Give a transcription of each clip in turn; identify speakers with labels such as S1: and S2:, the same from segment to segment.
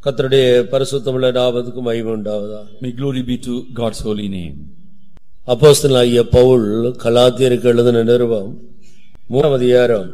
S1: கர்த்தருடைய பரிசுத்தமுள்ள நாமத்துக்கு மகிமை உண்டாவதாக.
S2: May glory be to God's holy name.
S1: அப்போஸ்தலனாகிய பவுல் கலாத்தியருக்கு எழுதின நிருபம் 3ஆம் அதிகாரம்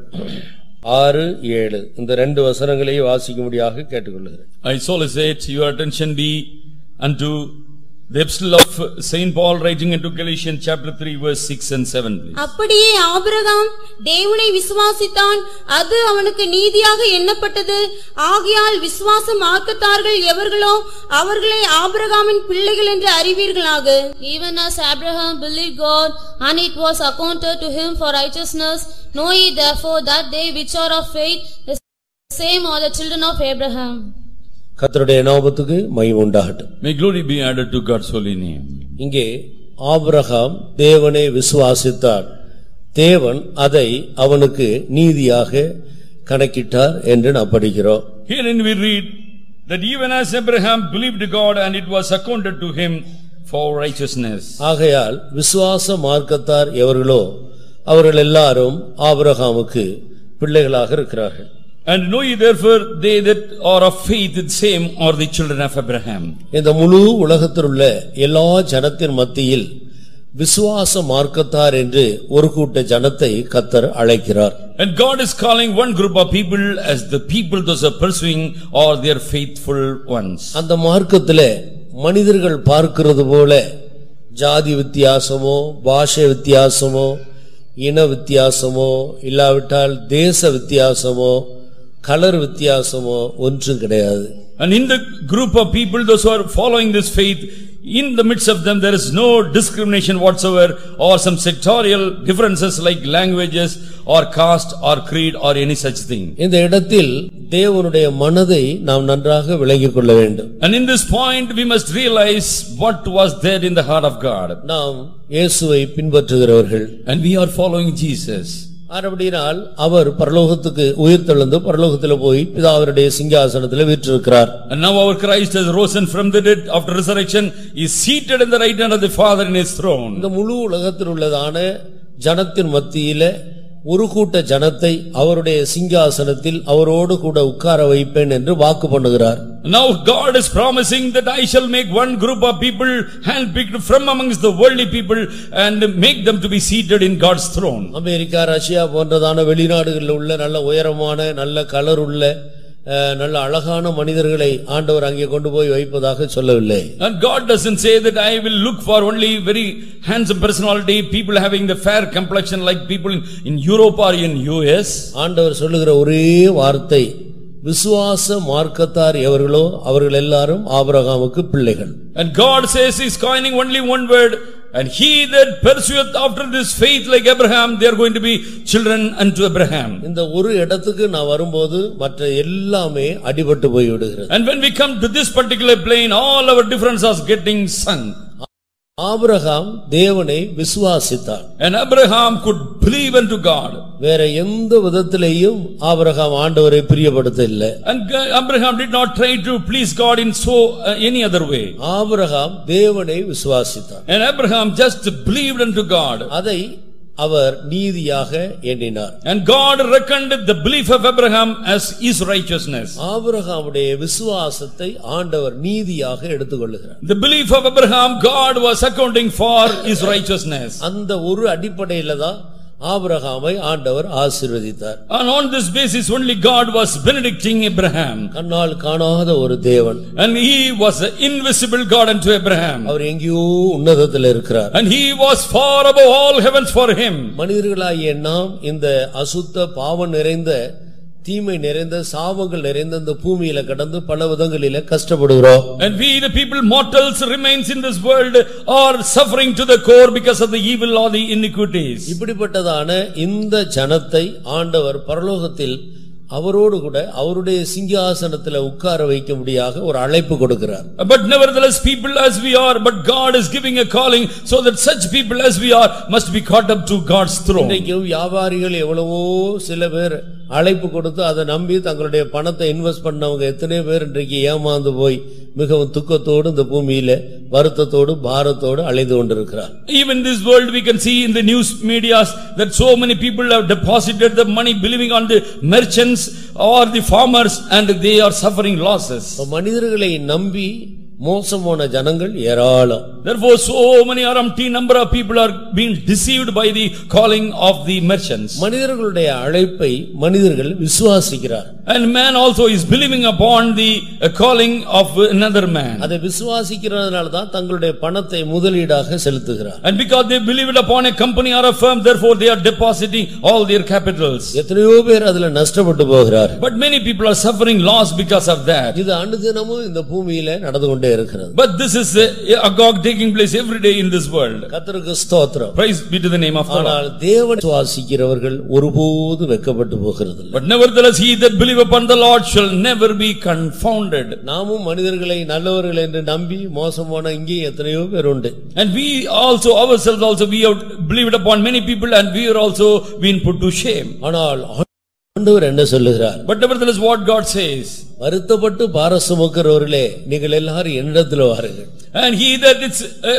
S1: 6-7 இந்த ரெண்டு வசனங்களையும் வாசிக்கும்படியாக கேட்டுக்கொள்கிறேன்.
S2: I solicit your attention be unto the epistle of Saint Paul writing into Galatians chapter 3 verse 6 and 7 please.
S3: அப்படியே ஆபிரகாம் தேவனை விசுவாசித்தான், அது அவனுக்கு நீதியாக எண்ணப்பட்டது. ஆகையால் விசுவாச மார்க்கத்தார்கள் எவர்களோ அவர்களே ஆபிரகாமின் பிள்ளைகள் என்று அறிவீர்களாக.
S4: Even as Abraham believed God, and it was accounted to him for righteousness, know ye therefore that they which are of faith, the same are the children of Abraham.
S1: கர்த்தருடைய நாமத்துக்கு மகிமை உண்டாகட்டும்.
S2: May glory be added to God's holy name.
S1: இங்கே Abraham தேவனை விசுவாசித்தார், தேவன் அதை அவனுக்கு நீதியாக கணக்கிட்டார் என்று நாம் படிக்கிறோம்.
S2: Herein we read that even as Abraham believed God and it was accounted to him for righteousness.
S1: ஆகையால் விசுவாச மார்க்கத்தார் எவர்களோ அவர்கள் எல்லாரும் ஆபிரகாமுக்கு பிள்ளைகளாக இருக்கிறார்கள்.
S2: And know ye therefore they that are of faith, the same are the children of Abraham.
S1: இந்த முழு உலகத்தில் உள்ள எல்லா ஜனத்தின் மத்தியில் விசுவாச மார்க்கத்தார் என்று ஒரு கூட்ட ஜனத்தை கர்த்தர் அழைக்கிறார்.
S2: And God is calling one group of people as the people those are pursuing or their faithful ones.
S1: அந்த மார்க்கத்திலே மனிதர்கள் பார்க்கிறது போல ஜாதி வித்தியாசமோ பாஷை வித்தியாசமோ இன வித்தியாசமோ இல்லாவிட்டால் தேச வித்தியாசமோ கலர் வித்தியாசமோ ஒன்றும் கிடையாது.
S2: And in the group of people those who are following this faith, in the midst of them there is no discrimination whatsoever or some sectorial differences like languages or caste or creed or any such thing.
S1: இந்த இடத்தில் தேவனுடைய மனதை நாம் நன்றாக விளங்கிக் கொள்ள வேண்டும்.
S2: And in this point we must realize what was there in the heart of God.
S1: நாம் இயேசுவை பின்பற்றுகிறவர்கள்.
S2: And we are following Jesus.
S1: அப்படினால் அவர் பரலோகத்துக்கு உயிர்த்தெழுந்து பரலோகத்தில் போய் பிதாவுடைய சிங்காசனத்தில் வீற்றிருக்கிறார்.
S2: And now our Christ has risen from the dead after resurrection, is seated in the right hand of the Father in his throne.
S1: இந்த முழு உலகத்தில் உள்ளதான ஜனத்தின் மத்தியிலே ஒரு கூட்ட ஜனத்தை அவருடைய சிங்காசனத்தில் அவரோடு கூட உட்கார வைப்பேன் என்று வாக்கு பண்ணுகிறார்.
S2: Now God is promising that I shall make one group of people handpicked from amongst the worldly people and make them to be seated in God's throne.
S1: America Russia போன்றதான வெளிநாடுகளில் உள்ள நல்ல உயரமான நல்ல கலர் உள்ள நல்ல அழகான மனிதர்களை ஆண்டவர் அங்கே கொண்டு போய் வைப்பதாக சொல்லவில்லை.
S2: And God doesn't say that I will look for only very handsome personality, people having the fair complexion like people in Europe or in US.
S1: ஆண்டவர் சொல்லுகிற ஒரே வார்த்தை, விசுவாச மார்க்கத்தார் எவர்களோ அவர்கள் எல்லாரும் ஆபிரகாமுக்கு பிள்ளைகள்.
S2: And God says he's coining only one word, and he that pursueth after this faith like Abraham, they are going to be children unto Abraham.
S1: இந்த ஒரு இடத்துக்கு நான் வரும்போது மற்ற எல்லாமே அடிபட்டு போய் விடுகிறது.
S2: And when we come to this particular plane, all our differences are getting sunk.
S1: Abraham தேவனை விசுவாசித்தார்.
S2: And Abraham could believe unto God.
S1: வேற எந்த விதத்திலேயும் ஆபிரகாம் ஆண்டவரை பிரியப்படுத்தவில்லை.
S2: And Abraham did not try to please God in any other way.
S1: Abraham தேவனை விசுவாசித்தார்.
S2: And Abraham just believed unto God.
S1: அதை அவர் நீதியாக எண்ணினார்.
S2: And God reckoned the belief of Abraham as his righteousness.
S1: ஆபிரகாமுடைய விசுவாசத்தை ஆண்டவர் நீதியாக எடுத்துக்கொள்கிறார்.
S2: The belief of Abraham, God was accounting for his righteousness.
S1: அந்த ஒரு அடிப்படையில தான் ஆபிரகாமை ஆண்டவர் ஆசீர்வதித்தார்.
S2: And on this basis only God was benedicting Abraham.
S1: கண்ணால் காணாத ஒரு தேவன்.
S2: And he was an invisible God unto Abraham.
S1: அவர் எங்கேயோ உன்னதத்தில் இருக்கிறார்.
S2: And he was far above all heavens for him.
S1: மனிதர்களாகிய நாம் இந்த அசுத்த பாவம் நிறைந்த தீமை நிறைந்த சாபங்கள் நிறைந்த இந்த பூமியில கடந்து பல விதங்களிலே கஷ்டப்படுகிறோம்.
S2: And we the people mortals remains in this world are suffering to the core because of the evil or the iniquities.
S1: இப்படிப்பட்டதான இந்த ஜனத்தை ஆண்டவர் பரலோகத்தில் அவரோடு கூட அவருடைய சிங்காசனத்தில் உட்கார வைக்கும்படியாக ஒரு அழைப்பு கொடுக்கிறார்.
S2: But nevertheless people as we are, but God is giving a calling so that such people as we are must be caught up to God's throne.
S1: இன்றைக்கு வியாபாரிகள் எவ்வளவோ சில பேர் அழைப்பு கொடுத்து அதை நம்பி தங்களுடைய பணத்தை இன்வெஸ்ட் பண்ணவங்க எத்தனை பேர் இன்றைக்கு ஏமாந்து போய் மிகவும் துக்கத்தோடு இந்த பூமியில வருத்தத்தோடு பாரத்தோடு அலைந்து கொண்டிருக்கிறார்.
S2: Even in this world we can see in the news medias that so many people have deposited the money believing on the merchants or the farmers and they are suffering losses.
S1: மனிதர்களை நம்பி மோசம் போன ஜனங்கள் ஏராளம்.
S2: Therefore so many empty number of people are being deceived by the calling of the merchants.
S1: மனிதர்களுடைய அழைப்பை மனிதர்கள் விசுவாசிக்கிறார்.
S2: And man also is believing upon the calling of another man.
S1: அதை விசுவாசிக்கிறதுனால தான் தங்களுடைய பணத்தை முதலீடாக செலுத்துகிறார்.
S2: And because they believe it upon a company or a firm, therefore they are depositing all their capitals.
S1: எத்தனையோ பேர் அதுல நஷ்டப்பட்டு போகிறார்.
S2: But many people are suffering loss because of that.
S1: இது அனுதினமும் இந்த பூமியில நடந்து கொண்டே இருக்கிறது.
S2: But this is a Gog taking place every day in this world.
S1: கர்த்தருக்கு ஸ்தோத்திரம்.
S2: Praise be to the name of the Lord.
S1: ஆனால் தேவனை விசுவாசிக்கிறவர்கள் ஒருபோதும் வெட்கப்பட்டு போகிறதில்லை.
S2: But nevertheless he that believe upon the Lord shall never be confounded.
S1: நாமும் மனிதர்களை நல்லவர்கள் என்று நம்பி மோசம் போன இங்கே எத்தனையோ பேர் உண்டு.
S2: And we also ourselves also we have believed upon many people and we are also been put to shame.
S1: ஆனால் ஆண்டவர் என்ன சொல்லுகிறார்?
S2: But nevertheless what God says,
S1: வருத்தப்பட்டு பாரசுமக்கிறவர்களே நீங்கள் எல்லாரும் என்னிடத்தில் வாருங்கள்.
S2: And he that is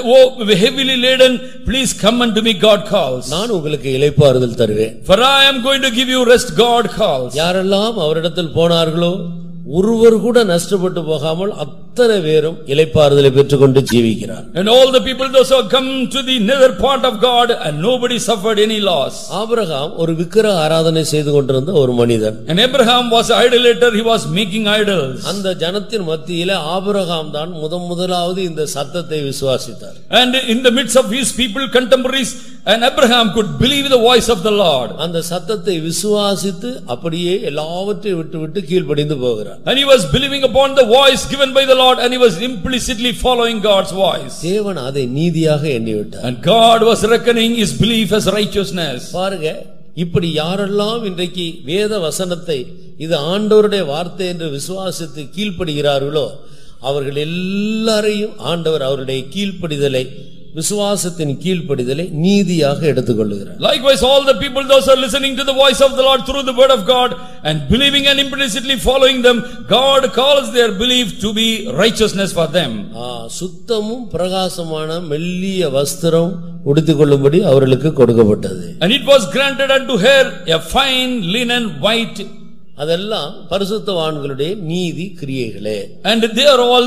S2: heavily laden, please come unto me, God calls.
S1: நான் உங்களுக்கு இளைப்பாறுதல் தருவேன்.
S2: For I am going to give you rest, God calls.
S1: யாரெல்லாம் அவரிடத்தில் போனார்களோ ஒருவர் கூட நஷ்டப்பட்டு போகாமல் அத்தனை பேரும் இளைப்பாறுதலை பெற்றுக்கொண்டு ஜீவிக்கிறார்.
S2: And all the people those who come to the nether part of God and nobody suffered any loss.
S1: Abraham ஒரு விக்கிரக ஆராதனை செய்து கொண்டிருந்த ஒரு மனிதன்.
S2: And Abraham was an idolater, he was making idols.
S1: அந்த ஜனத்தின் மத்தியிலே ஆபிரகாம் தான் முதலாவது இந்த சத்தத்தை விசுவாசித்தார்.
S2: And in the midst of his people contemporaries, and Abraham could believe the voice of the Lord.
S1: அந்த சத்தத்தை விசுவாசித்து அப்படியே எல்லாவற்றையும் விட்டு கீழ்ப்படிந்து போகிறார்.
S2: And he was believing upon the voice given by the Lord and he was implicitly following God's voice.
S1: தேவன் அதை நீதியாக எண்ணிவிட்டார்.
S2: And God was reckoning his belief as righteousness.
S1: பாருங்க, இப்படி யாரெல்லாம் இன்றைக்கு வேத வசனத்தை இது ஆண்டவருடைய வார்த்தை என்று விசுவாசித்து கீழ்ப்படுகிறார்களோ அவர்கள் எல்லாரையும் ஆண்டவர் அவருடைய கீழ்ப்படிதலை விசுவாசத்தின் கீழ்ப்படிதலை நீதியாக எடுத்துக்கொள்கிறார்.
S2: Likewise all the people those are listening to the voice of the Lord through the word of God and believing and implicitly following them, God calls their belief to be righteousness for them.
S1: சுத்தமும் பிரகாசமான மெல்லிய வஸ்திரம் உடுத்திக்கொள்ளும்படி அவர்களுக்கு கொடுக்கப்பட்டது.
S2: And it was granted unto her a fine linen white.
S1: அதெல்லாம் பரிசுத்தவான்களுடைய நீதி கிரியைகளே.
S2: And they are all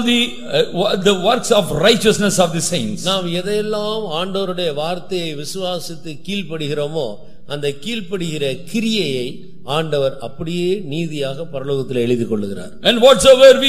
S2: the works of righteousness of the saints.
S1: நாம் எதையெல்லாம் ஆண்டவருடைய வார்த்தையை விசுவாசித்து கீழ்ப்படுகிறோமோ அந்த கீழ்ப்படுகிற கிரியையை ஆண்டவர் அப்படியே நீதியாக பரலோகத்தில் எழுதி கொள்ளுகிறார்.
S2: And whatsoever we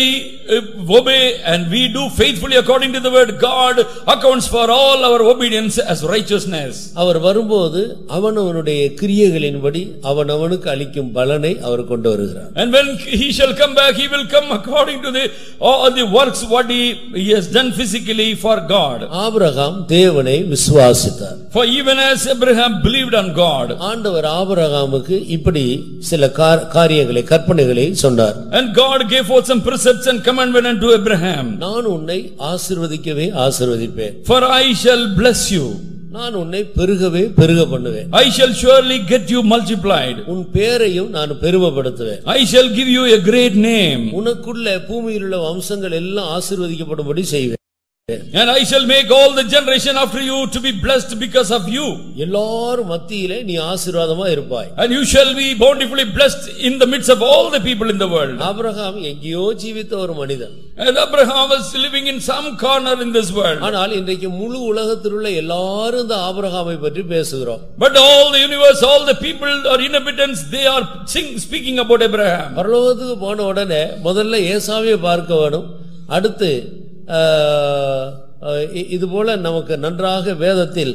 S2: obey and we do faithfully according to the word, God accounts for all our obedience as righteousness.
S1: அவர் வரும்போது அவனவனுடைய கிரியைகளின்படி அவனவனுக்கு அளிக்கும் பலனை அவர் கொண்டு வருகிறார்.
S2: And when he shall come back, he will come according to all the works what he has done physically for God.
S1: Abraham தேவனை விசுவாசித்தார்.
S2: For even as Abraham believed on God,
S1: ஆண்டவர் ஆபிரகாமுக்கு இப்படி சில காரியங்களை கற்பனைகளை சொன்னார்.
S2: And God gave forth some precepts and commandment unto Abraham.
S1: நான் உன்னை ஆசீர்வதிக்கவே ஆசீர்வதிப்பேன்.
S2: For I shall bless you.
S1: நான் உன்னை பெருகவே பெருக பண்ணுவேன்.
S2: I shall surely get you multiplied.
S1: உன் பேரையும் நான் பெருமைப்படுத்துவேன்.
S2: I shall give you a great name.
S1: உனக்குள்ள பூமியில் உள்ள வம்சங்கள் எல்லாம் ஆசீர்வதிக்கப்படும்படி செய்வேன்.
S2: And I shall make all the generation after you to be blessed because of you.
S1: எல்லாரும் மத்தியிலே நீ ஆசீர்வாதமா இருப்பாய்.
S2: And you shall be bountifully blessed in the midst of all the people in the world.
S1: Abraham எங்கேயோ ஜீவித்த ஒரு மனிதன்.
S2: And Abraham was living in some corner in this world.
S1: ஆனால் இன்றைக்கு முழு உலகத்தில் உள்ள எல்லாரும் இந்த ஆபிரகாமை பற்றி பேசுகிறோம்.
S2: But all the universe, all the people or inhabitants, they are speaking about Abraham.
S1: பரலோகத்துக்கு போன உடனே முதல்ல ஏசாவை பார்க்க வேணும். அடுத்து இது போல நமக்கு நன்றாக வேதத்தில்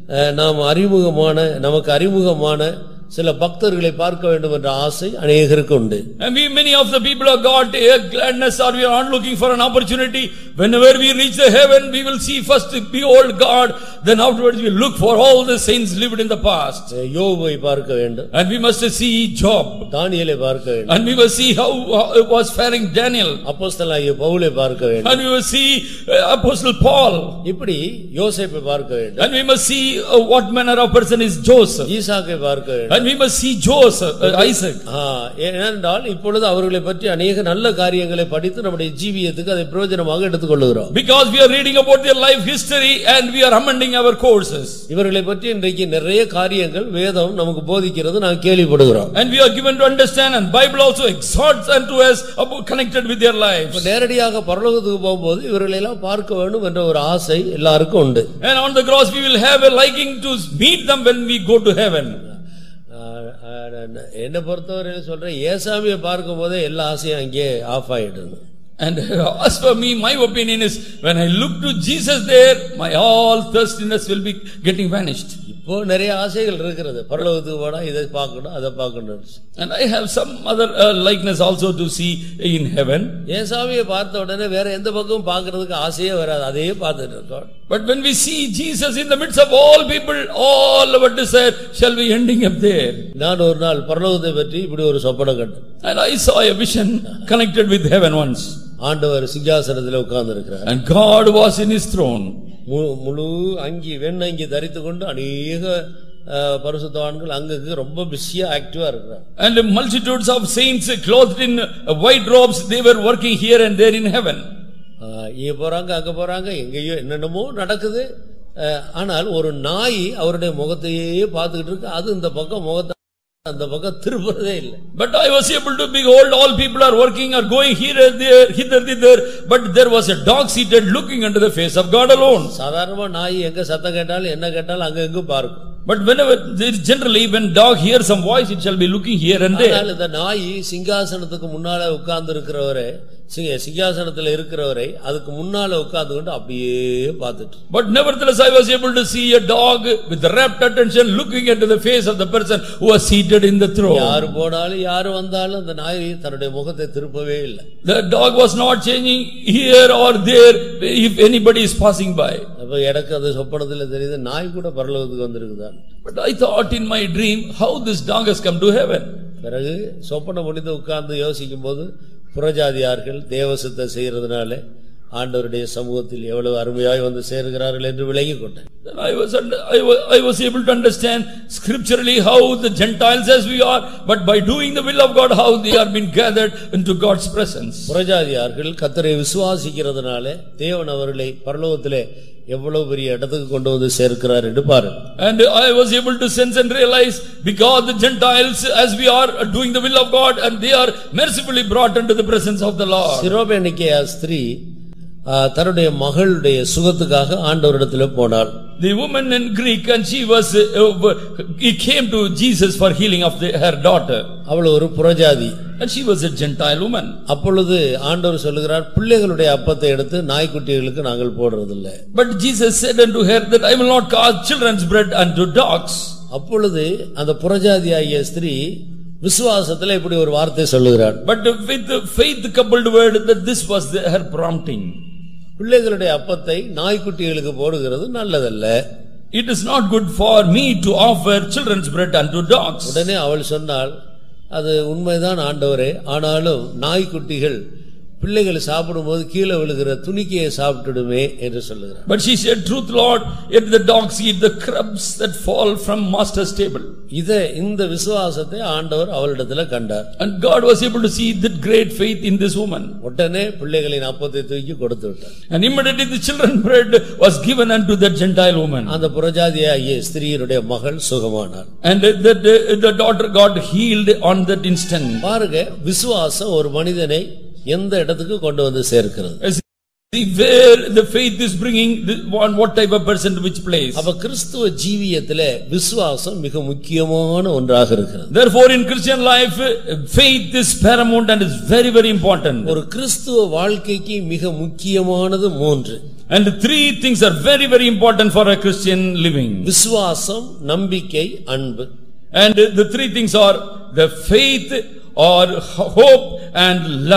S1: நமக்கு அறிமுகமான சில பக்தர்களை பார்க்க வேண்டும் என்ற ஆசை அநேகருக்கு உண்டு.
S2: And many of the people of God gladness or we are not looking for an opportunity whenever we reach the heaven, we will see first, behold God, then afterwards we look for all the saints lived in the past.
S1: யோபை பார்க்க வேண்டும்,
S2: And we must see Job,
S1: தானியேலை பார்க்க வேண்டும்,
S2: and we must see how it was faring Daniel,
S1: அப்போஸ்தலனாகிய பவுலை பார்க்க வேண்டும்,
S2: and we must see Apostle Paul,
S1: இப்படி யோசேப்பை பார்க்க வேண்டும்,
S2: and we must see what manner of person is Joseph,
S1: ஈசாக்கை பார்க்க வேண்டும்,
S2: and we must see Joseph, Isaac.
S1: ஏனென்றால் இப்பொழுது அவர்களை பற்றி அநேக நல்ல காரியங்களை படித்து நம்முடைய ஜீவியத்துக்கு அதை பிரயோஜனமாக எடுத்துக்கொள்ளுகிறோம்.
S2: Because we are reading about their life history and we are amending our courses.
S1: இவர்களை பற்றி இன்றைக்கு நிறைய காரியங்கள் வேதம் நமக்கு போதிக்கிறது நாம் கேள்விப்படுகிறோம்.
S2: And we are given to understand, and Bible also exhorts unto us about connected with their lives.
S1: நேரடியாக பரலோகத்துக்கு போகும்போது இவர்களை எல்லாம் பார்க்க வேண்டும் என்ற ஒரு ஆசை எல்லாருக்கும் உண்டு.
S2: And on the cross we will have a liking to meet them when we go to heaven.
S1: என்ன பொறுத்தவரை சொல்றேன், ஏசாமியை பார்க்கும் போதே எல்லா ஆசையும் அங்கே ஆஃப் ஆயிடுது.
S2: And as for me, my opinion is, when I look to Jesus there, my all thirstiness will be getting vanished.
S1: இப்போ நிறைய ஆசைகள் இருக்கிறது, பரலோகத்துக்கு போனா இதை பார்க்கணும் அதை பார்க்கணும்.
S2: And I have some other likeness also to see in heaven.
S1: ஏசாமியை பார்த்த உடனே வேற எந்த பக்கமும் பார்க்கிறதுக்கு ஆசையே வராது, அதையே பார்த்துட்டு இருக்கோம்.
S2: But when we see Jesus in the midst of all people, all our desire shall be ending up there.
S1: நான் ஒரு நாள் பரலோகத்தை பற்றி இப்படி ஒரு சொப்பனம் கண்டேன்.
S2: And I saw a vision connected with heaven once.
S1: ஆண்டவர் சிங்காசனத்தில் உட்கார்ந்து இருக்கிறார்.
S2: And God was in his throne.
S1: முழு அங்கி வெண்ணங்கி தரித்து கொண்டு அநேக பரிசுத்தவான்கள் அங்கங்க ரொம்ப பிஸியா ஆக்டிவா இருக்கிறார்.
S2: And multitudes of saints clothed in white robes, they were working here and there in heaven.
S1: இங்க போறாங்க அங்க போறாங்க, எங்கேயோ என்னென்னமோ நடக்குது. ஆனால் ஒரு நாய் அவருடைய முகத்தையே பார்த்துக்கிட்டு இருக்கு, அது இந்த பக்கம் முகத்தை அந்த பக்கம் திரும்புறதே இல்லை.
S2: But I was able to behold all people are working, are going here and there, hither thither, but there was a dog seated looking into the face of God alone.
S1: சாதாரணமா நாய் எங்க சத்தம் கேட்டாலும் என்ன கேட்டாலும் அங்க எங்க பார்க்கும்.
S2: But whenever generally when dog hears some voice, it shall be looking here and there.
S1: ஆனால் இந்த நாய் சிங்காசனத்துக்கு முன்னால உட்கார்ந்து இருக்கிறவரே, சிங்காசனத்துல இருக்கிறவரை அதுக்கு முன்னால உட்கார்ந்து கொண்டு அப்படியே பார்த்துட்டு.
S2: But nevertheless I was able to see a dog with rapt attention looking into the face of the person who was seated in the throne.
S1: யார் போனாலும் யார் வந்தாலும் அந்த நாய் தன்னுடைய முகத்தை திருப்பவே இல்லை.
S2: The dog was not changing here or there if anybody is passing by.
S1: அப்ப எனக்கு அது சொப்பனத்துல தெரியுது, நாய் கூட பரலோகத்துக்கு வந்திருக்குதான்.
S2: But I thought in my dream, how this dog has come to heaven.
S1: பிறகு சொப்பனம் முடிந்து உட்கார்ந்து யோசிக்கும் போது புறஜாதியார்கள் தேவசத்தை செய்யறதுனால ஆண்டவருடைய சமூகத்தில் எவ்வளவு அருமையாய் வந்து சேர்கிறார்கள் என்று விளங்கிக் கொண்டேன்.
S2: I was able to understand scripturally how the Gentiles as we are, but by doing the will of God, how they are being gathered into God's presence.
S1: புறஜாதியார்கள் கர்த்தரை விசுவாசிக்கிறதுனால தேவன் அவர்களை பரலோகத்திலே எவ்வளவு பெரிய இடத்துக்கு கொண்டு வந்து சேர்க்கிறார் என்று பாரு.
S2: And I was able to sense and realize, because the Gentiles as we are doing the will of God, and they are mercifully brought into the presence of the Lord.
S1: சிரோபேனிக்கேயா ஸ்திரீ தன்னுடைய மகளுடைய சுகத்துக்காக ஆண்டவரிடத்தில் போனாள்.
S2: The woman in Greek, and he came to Jesus for healing of her daughter.
S1: அவள் ஒரு புறஜாதி,
S2: and she was a Gentile woman.
S1: அப்பொழுது ஆண்டவர் சொல்லுகிறார், பிள்ளைகளுடைய அப்பத்தை எடுத்து நாய்க்குட்டிகளுக்கு நாங்கள் போடுறதில்லை.
S2: But Jesus said unto her that I will not cause children's bread unto dogs.
S1: அப்பொழுது அந்த புறஜாதியாகிய ஸ்திரீ விசுவாசத்துல இப்படி ஒரு வார்த்தை சொல்லுகிறார்.
S2: But with the faith coupled word, that this was her prompting.
S1: பிள்ளைகளுடைய அப்பத்தை நாய்க்குட்டிகளுக்கு போடுகிறது நல்லதல்ல.
S2: It is not good for me to offer children's bread unto dogs.
S1: உடனே அவள் சொன்னாள், அது உண்மைதான் ஆண்டவரே, ஆனாலும் நாய்க்குட்டிகள் பிள்ளைகள் சாப்பிடும்போது கீழே விழுகிற துணிக்கையை சாப்பிட்டுடுமே என்று சொல்லுகிறார்.
S2: But she said, truth Lord, yet the dogs eat the crumbs that fall from master's table.
S1: இந்த விசுவாசத்தை ஆண்டவர் அவளிடத்துல கண்டார்.
S2: And God was able to see that great faith in this woman.
S1: உடனே பிள்ளைகளின் அப்பத்தை தூக்கி கொடுத்து விட்டார்.
S2: And immediately the children's bread was given unto that Gentile woman.
S1: அந்த புறஜாதியாகிய ஸ்திரீயுடைய மகள் சுகமானார்.
S2: And the daughter got healed on that instant.
S1: பாருங்க, விசுவாசம் ஒரு மனிதனை எந்த இடத்துக்கு கொண்டு வந்து சேர்க்கிறது.
S2: See where the faith is bringing what type of person to which place.
S1: அப்ப கிறிஸ்துவ ஜீவியத்திலே விசுவாசம் மிக முக்கியமான ஒன்றாக இருக்கிறது.
S2: Therefore in Christian life faith is paramount and is very very important.
S1: ஒரு கிறிஸ்துவ வாழ்க்கைக்கு மிக முக்கியமானது 3.
S2: And 3 things are very very important for a Christian living.
S1: விசுவாசம், நம்பிக்கை, அன்பு.
S2: And the 3 things are the faith or hope and love.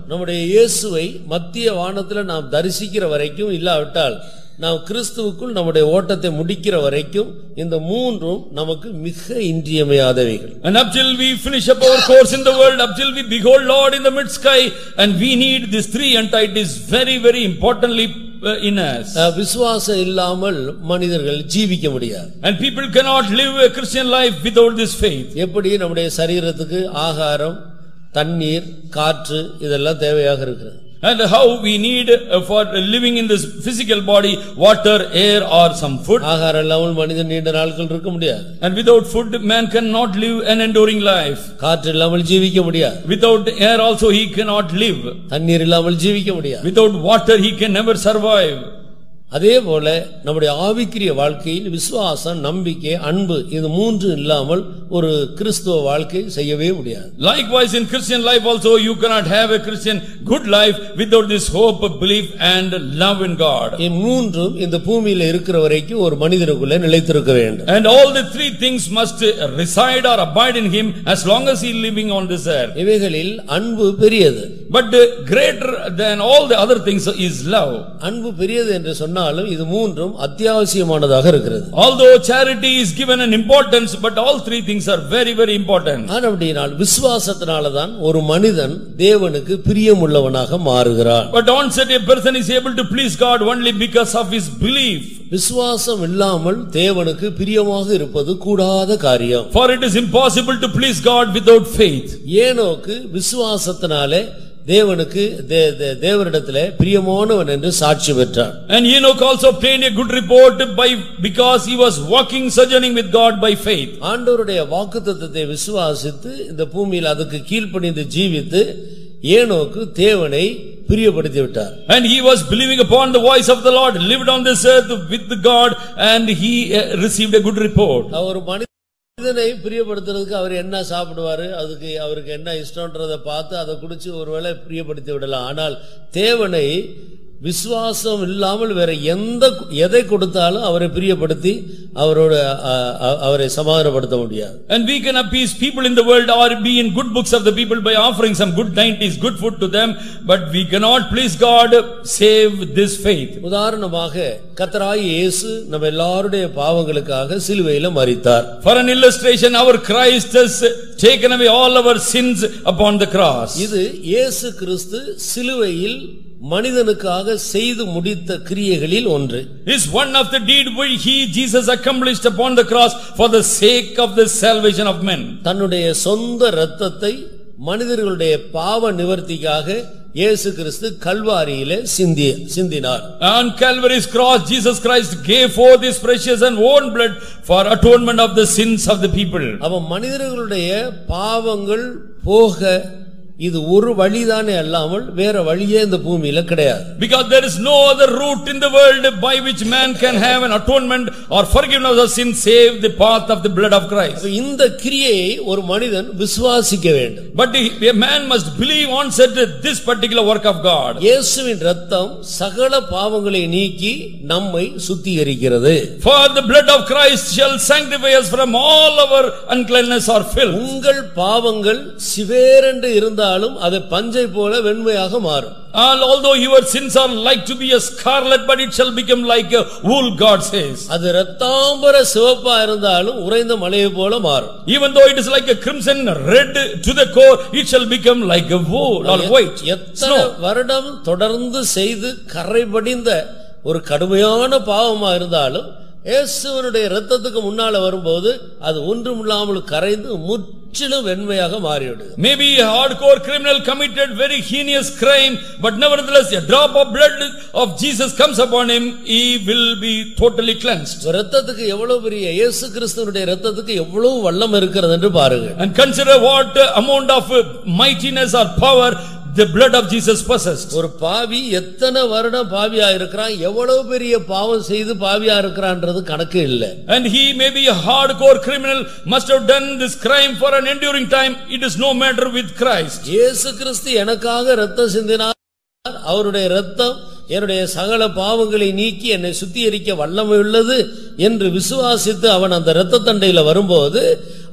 S1: நம்முடைய இயேசுவை மத்திய வானத்துல நாம் தரிசிக்கிற வரைக்கும், இல்லாவிட்டால் நாம் கிறிஸ்துவுக்குள் நம்முடைய ஓட்டத்தை முடிக்கிற வரைக்கும் இந்த மூன்றும் நமக்கு மிக இன்றியமையாதவைகள்.
S2: And until we finish up our course in the world, until we behold Lord in the mid sky, and we need these three entities very, very importantly in us.
S1: விசுவாசம் இல்லாமல் மனிதர்கள் ஜீவிக்க முடியாது.
S2: And people cannot live a Christian life without this faith.
S1: எப்படி நம்முடைய சரீரத்துக்கு ஆகாரம், தண்ணீர், காற்று இதெல்லாம் தேவையாக இருக்கிறது.
S2: And how we need for living in this physical body water, air or some food.
S1: ஆகாரம் இல்லாமல் மனிதன் நீண்ட நாட்கள் இருக்க முடியாது.
S2: And without food man cannot live an enduring life.
S1: காற்று இல்லாமல் ஜீவிக்க முடியாது.
S2: Without air also he cannot live.
S1: தண்ணீர் இல்லாமல் ஜீவிக்க முடியாது.
S2: Without water he can never survive.
S1: அதே போல நம்முடைய ஆவிக்குரிய வாழ்க்கையில் விசுவாசம், நம்பிக்கை, அன்பு இது மூன்று இல்லாமல் ஒரு கிறிஸ்துவ வாழ்க்கை செய்யவே முடியாது.
S2: Likewise in Christian life also you cannot have a Christian good life without this hope, belief and love in God.
S1: இந்த மூன்றும் இந்த பூமியில இருக்கிற வரைக்கும் ஒரு மனிதனுக்குள்ள நிலைத்திருக்க வேண்டும்.
S2: And all the three things must reside or abide in him as long as he is living on this earth.
S1: இவைகளில் அன்பு பெரியது.
S2: But greater than all the other things is love.
S1: அன்பு பெரியது என்று சொன்னால் இது மூன்றும் அத்தியாவசியமானதாக இருக்கிறது.
S2: Although charity is given an importance, but all three things are very, very important.
S1: அப்படினால் விசுவாசத்தினால தான் ஒரு மனிதன் தேவனுக்கு பிரியமுள்ளவனாக மாறுகிறான்.
S2: But on such a person is able to please God only because of his belief.
S1: விசுவாசம் இல்லாமல் தேவனுக்கு பிரியமாக இருப்பது கூடாத காரியம்.
S2: For it is impossible to please God without faith.
S1: ஏனோக்கு விசுவாசத்தினாலே தேவனுக்கு தேவனிடத்திலே பிரியமானவன் என்று சாட்சி பெற்றான்.
S2: And Enoch also obtained a good report because he was walking, sojourning with God by faith.
S1: ஆண்டவருடைய வாக்குத்தத்தத்தை விசுவாசித்து இந்த பூமியில் அதுக்கு கீழ்ப்படிந்து ஜீவித்து ஏனோக்கு தேவனை பிரியப்படுத்தி விட்டார்.
S2: And he was believing upon the voice of the Lord, lived on this earth with God, and he received a good report.
S1: அவர் மனிதனை பிரியப்படுத்துறதுக்கு அவர் என்ன சாப்பிடுவாரு, அதுக்கு அவருக்கு என்ன இஷ்டம்ன்றதை பார்த்து அதை குடிச்சு ஒருவேளை பிரியப்படுத்தி விடலாம். ஆனால் தேவனை விசுவாசம் இல்லாமல் வேற எதை கொடுத்தாலும் அவரை பிரியப்படுத்தி அவரை சமாதானப்படுத்த முடியாது.
S2: And we can appease people in the world or be in good books of the people by offering some good dainties, good food to them, but we cannot please God save this faith.
S1: உதாரணமாக கர்த்தராகிய இயேசு நம்ம எல்லாருடைய பாவங்களுக்காக சிலுவையில மரித்தார்.
S2: For an illustration, our Christ has taken away all our sins upon the cross.
S1: இது இயேசு கிறிஸ்து சிலுவையில் மனிதனுக்காக செய்து முடித்த கிரியைகளில் ஒன்று.
S2: Is one of the deed which Jesus accomplished upon the cross for the sake of the salvation of men.
S1: தன்னுடைய சொந்த இரத்தத்தை மனிதர்களுடைய பாவ நிவர்த்திக்காக இயேசு கிறிஸ்து கல்வாரியிலே சிந்தினார்.
S2: On Calvary's cross Jesus Christ gave forth his precious and own blood for atonement of the sins of the people.
S1: அவன் மனிதர்களுடைய பாவங்கள் போக இது ஒரு வழிதானே அல்லாமல் வேற வழியே இந்த பூமியில கிடையாது.
S2: Because there is no other route in the world by which man can have an atonement or forgiveness of sin save the path of the blood of Christ.
S1: இந்த கிரியையை ஒரு மனிதன் விசுவாசிக்க வேண்டும்.
S2: But a man must believe on said this particular work of God.
S1: இயேசுவின் இரத்தம் சகல பாவங்களை நீக்கி நம்மை சுத்திகரிக்கிறது.
S2: For the blood of Christ shall sanctify us from all our uncleanness or filth.
S1: உங்கள் பாவங்கள் சிவேரென்று இருந்தாலும் அது பஞ்சை போல வெண்மையாக மாறும்.
S2: Although your sins are like to be a scarlet, but it shall become like a wool, God says.
S1: அது இரத்தாம்பர சிவப்பா இருந்தாலும் உறைந்த மலையை போல மாறும்.
S2: Even though it is like a crimson red to the core, it shall become like a wool or white
S1: snow. வருடம் தொடர்ந்து செய்து கரை படிந்த ஒரு கடுமையான பாவமா இருந்தாலும் இயேசுவினுடைய இரத்தத்துக்கு முன்னால வரும்போது அது ஒன்றுமில்லாமல் கரைந்து முற்றிலும் வெண்மையாக மாறிவிடும்.
S2: Maybe a hardcore criminal committed very heinous crime, but nevertheless a drop of blood of Jesus comes upon him, he will be totally cleansed.
S1: இரத்தத்துக்கு எவ்வளவு பெரிய இயேசு கிறிஸ்துவினுடைய இரத்தத்துக்கு எவ்வளவு வல்லம் இருக்கிறது என்று பாருங்க.
S2: And consider what amount of mightiness or power the blood of Jesus possessed.
S1: ஒரு பாவி எத்தனை வருடம் பாவியா இருக்கிறான், எவ்வளவு பெரிய பாவம் செய்து பாவியா இருக்கிறான்றது கணக்கு இல்லை.
S2: And he may be a hardcore criminal, must have done this crime for an enduring time. It is no matter with Christ.
S1: இயேசு கிறிஸ்து எனக்காக இரத்தம் சிந்தினார், அவருடைய இரத்தம் என்னுடைய சகல பாவங்களை நீக்கி என்னை சுத்திகரிக்க வல்லமை உள்ளது என்று விசுவாசித்து அவன் அந்த இரத்த தண்டையில வரும்போது